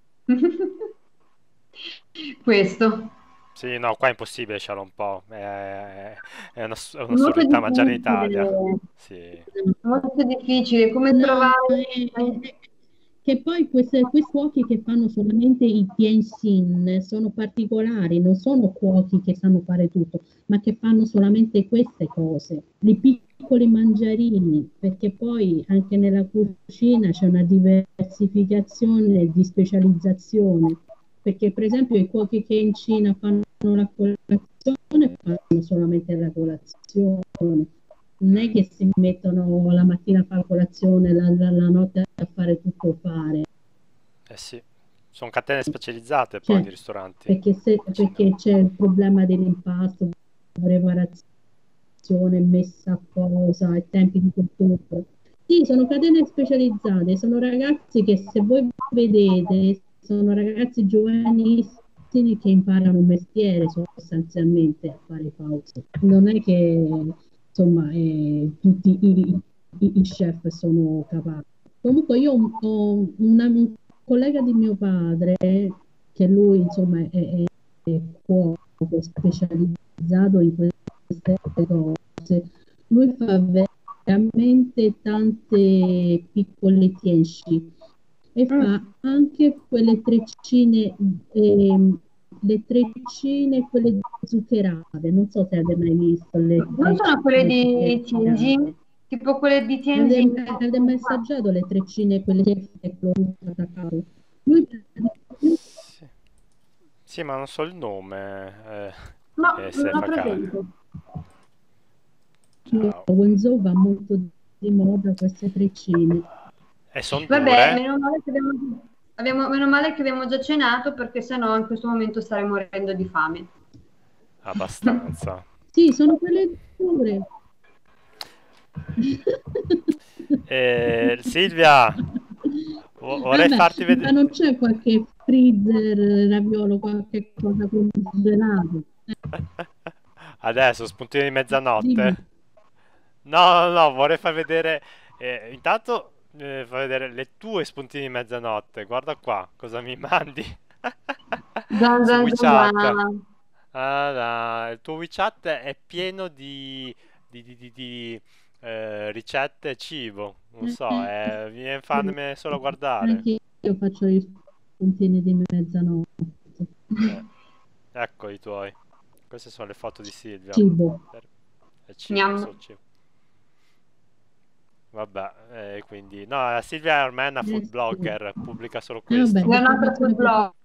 [SPEAKER 1] questo.
[SPEAKER 2] Sì, no, qua è impossibile, un po'. È
[SPEAKER 1] Molto
[SPEAKER 2] un'assurdità mangiare in Italia.
[SPEAKER 1] difficile,
[SPEAKER 2] Sì.
[SPEAKER 1] molto difficile, come
[SPEAKER 3] No,
[SPEAKER 1] trovare.
[SPEAKER 3] che poi questi cuochi che fanno solamente i Tianxin sono particolari, non sono cuochi che sanno fare tutto, ma che fanno solamente queste cose, i piccoli mangiarini, perché poi anche nella cucina c'è una diversificazione di specializzazione, perché per esempio i cuochi che in Cina fanno la colazione fanno solamente la colazione, non è
[SPEAKER 2] Mm.
[SPEAKER 3] che si mettono la mattina a fare colazione, la notte a fare tutto fare.
[SPEAKER 2] Eh sì, sono catene specializzate poi
[SPEAKER 3] Cioè,
[SPEAKER 2] di ristoranti in Cina.
[SPEAKER 3] perché c'è il problema dell'impasto, preparazione, messa a posa, e tempi di cottura. Sì, sono catene specializzate, sono ragazzi che se voi vedete, sono ragazzi giovanissimi che imparano un mestiere sostanzialmente a fare pausa. Non è che insomma tutti i chef sono capaci. Comunque io ho un collega di mio padre, che lui insomma è cuoco specializzato in queste cose, lui fa veramente tante piccole tienci e fa
[SPEAKER 1] Mm.
[SPEAKER 3] anche quelle treccine, le treccine, quelle zuccherate. Non so se avete mai visto le
[SPEAKER 1] Non sono quelle
[SPEAKER 3] treccine
[SPEAKER 1] di
[SPEAKER 3] zuccherate.
[SPEAKER 1] Tianjin, tipo quelle di Tianjin.
[SPEAKER 3] Avete mai assaggiato le treccine, quelle che attaccato? Lui
[SPEAKER 2] Sì. Sì, ma non so il nome,
[SPEAKER 1] No,
[SPEAKER 2] se
[SPEAKER 1] non ho
[SPEAKER 2] fa caso.
[SPEAKER 1] presente.
[SPEAKER 2] Ciao.
[SPEAKER 3] Windsor va molto di moda queste treccine.
[SPEAKER 2] E sono
[SPEAKER 1] Vabbè,
[SPEAKER 2] dure?
[SPEAKER 1] meno male che abbiamo già cenato perché sennò in questo momento starei morendo di fame.
[SPEAKER 2] Abbastanza.
[SPEAKER 3] Sì, sono quelle dure.
[SPEAKER 2] Silvia, vorrei
[SPEAKER 3] Vabbè,
[SPEAKER 2] farti
[SPEAKER 3] ma
[SPEAKER 2] vedere.
[SPEAKER 3] non c'è qualche freezer, raviolo, qualche cosa congelato?
[SPEAKER 2] Adesso, spuntino di
[SPEAKER 3] Dimmi.
[SPEAKER 2] mezzanotte? No, no, no, vorrei far vedere. Intanto, far vedere le tue spuntine di mezzanotte. Guarda qua, cosa mi mandi
[SPEAKER 1] Zan,
[SPEAKER 2] su
[SPEAKER 1] zan, zan,
[SPEAKER 2] WeChat.
[SPEAKER 1] zan.
[SPEAKER 2] Ah, no, il tuo WeChat è pieno di ricette e cibo. Non so,
[SPEAKER 3] Eh,
[SPEAKER 2] mi viene fame solo a guardare.
[SPEAKER 3] Anche io faccio i puntini di mezzanotte.
[SPEAKER 2] Eh, ecco i tuoi. Queste sono le foto di Silvia.
[SPEAKER 3] Cibo.
[SPEAKER 2] È cibo,
[SPEAKER 1] Gnam.
[SPEAKER 2] solo cibo. Vabbè, quindi... No, la Silvia ormai è una food
[SPEAKER 3] Sì.
[SPEAKER 2] blogger, pubblica solo
[SPEAKER 3] Vabbè,
[SPEAKER 2] questo.
[SPEAKER 1] È una nostra food
[SPEAKER 3] l'informazione più
[SPEAKER 1] blogger.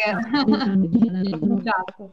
[SPEAKER 3] esatto.
[SPEAKER 1] Esatto.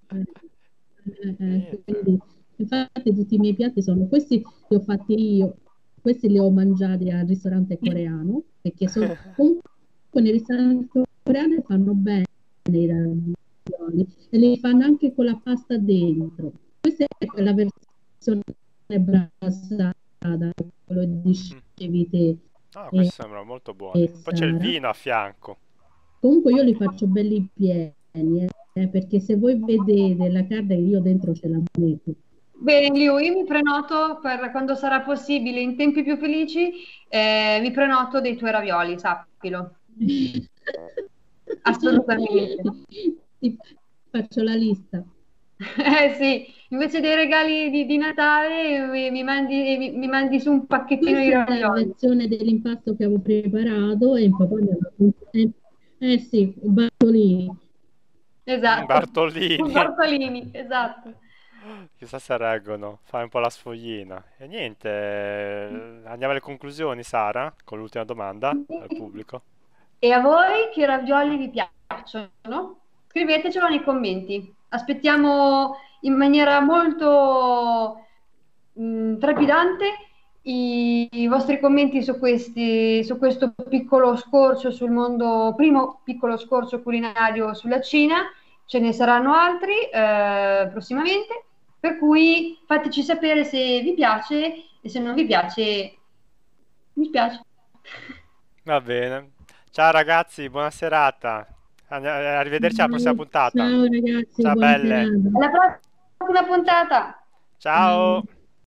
[SPEAKER 2] Niente.
[SPEAKER 3] Quindi, infatti tutti i miei piatti sono questi, li ho fatti io, questi li ho mangiati al ristorante coreano, perché comunque nei ristoranti coreani fanno bene i ravioli e li fanno anche con la pasta dentro. Questa è quella versione brassata, quello
[SPEAKER 2] Mm.
[SPEAKER 3] dicevi te
[SPEAKER 2] Ah,
[SPEAKER 3] e,
[SPEAKER 2] questi sembrano molto buoni.
[SPEAKER 3] e
[SPEAKER 2] Poi c'è il
[SPEAKER 3] Sara.
[SPEAKER 2] vino a fianco.
[SPEAKER 3] Comunque io li faccio belli pieni, perché se voi vedete la carne io dentro ce la metto.
[SPEAKER 1] Bene, Liu, io mi prenoto per quando sarà possibile, in tempi più felici, mi prenoto dei tuoi ravioli, sappilo. Assolutamente.
[SPEAKER 3] Ti faccio la lista.
[SPEAKER 1] Eh sì, invece dei regali di Natale mi mandi su un pacchettino di
[SPEAKER 3] Questa è la
[SPEAKER 1] ravioli.
[SPEAKER 3] versione dell'impasto che avevo preparato e il papà mi aveva sì, Bartolini.
[SPEAKER 1] Esatto, un
[SPEAKER 2] Bartolini.
[SPEAKER 1] Bartolini, esatto.
[SPEAKER 2] Chissà se reggono. Fai un po' la sfoglina. E niente, andiamo alle conclusioni, Sara, con l'ultima domanda al pubblico.
[SPEAKER 1] E a voi che ravioli vi piacciono? Scrivetecelo nei commenti. Aspettiamo in maniera molto trepidante i vostri commenti su questo piccolo scorcio sul mondo, primo piccolo scorcio culinario sulla Cina. Ce ne saranno altri prossimamente, per cui fateci sapere se vi piace e se non vi piace, mi spiace.
[SPEAKER 2] Va bene. Ciao ragazzi, buona serata. Arrivederci alla prossima puntata.
[SPEAKER 3] Ciao ragazzi,
[SPEAKER 2] Ciao
[SPEAKER 3] buona
[SPEAKER 2] belle.
[SPEAKER 3] serata.
[SPEAKER 1] Alla prossima puntata!
[SPEAKER 2] Ciao.
[SPEAKER 3] Ciao.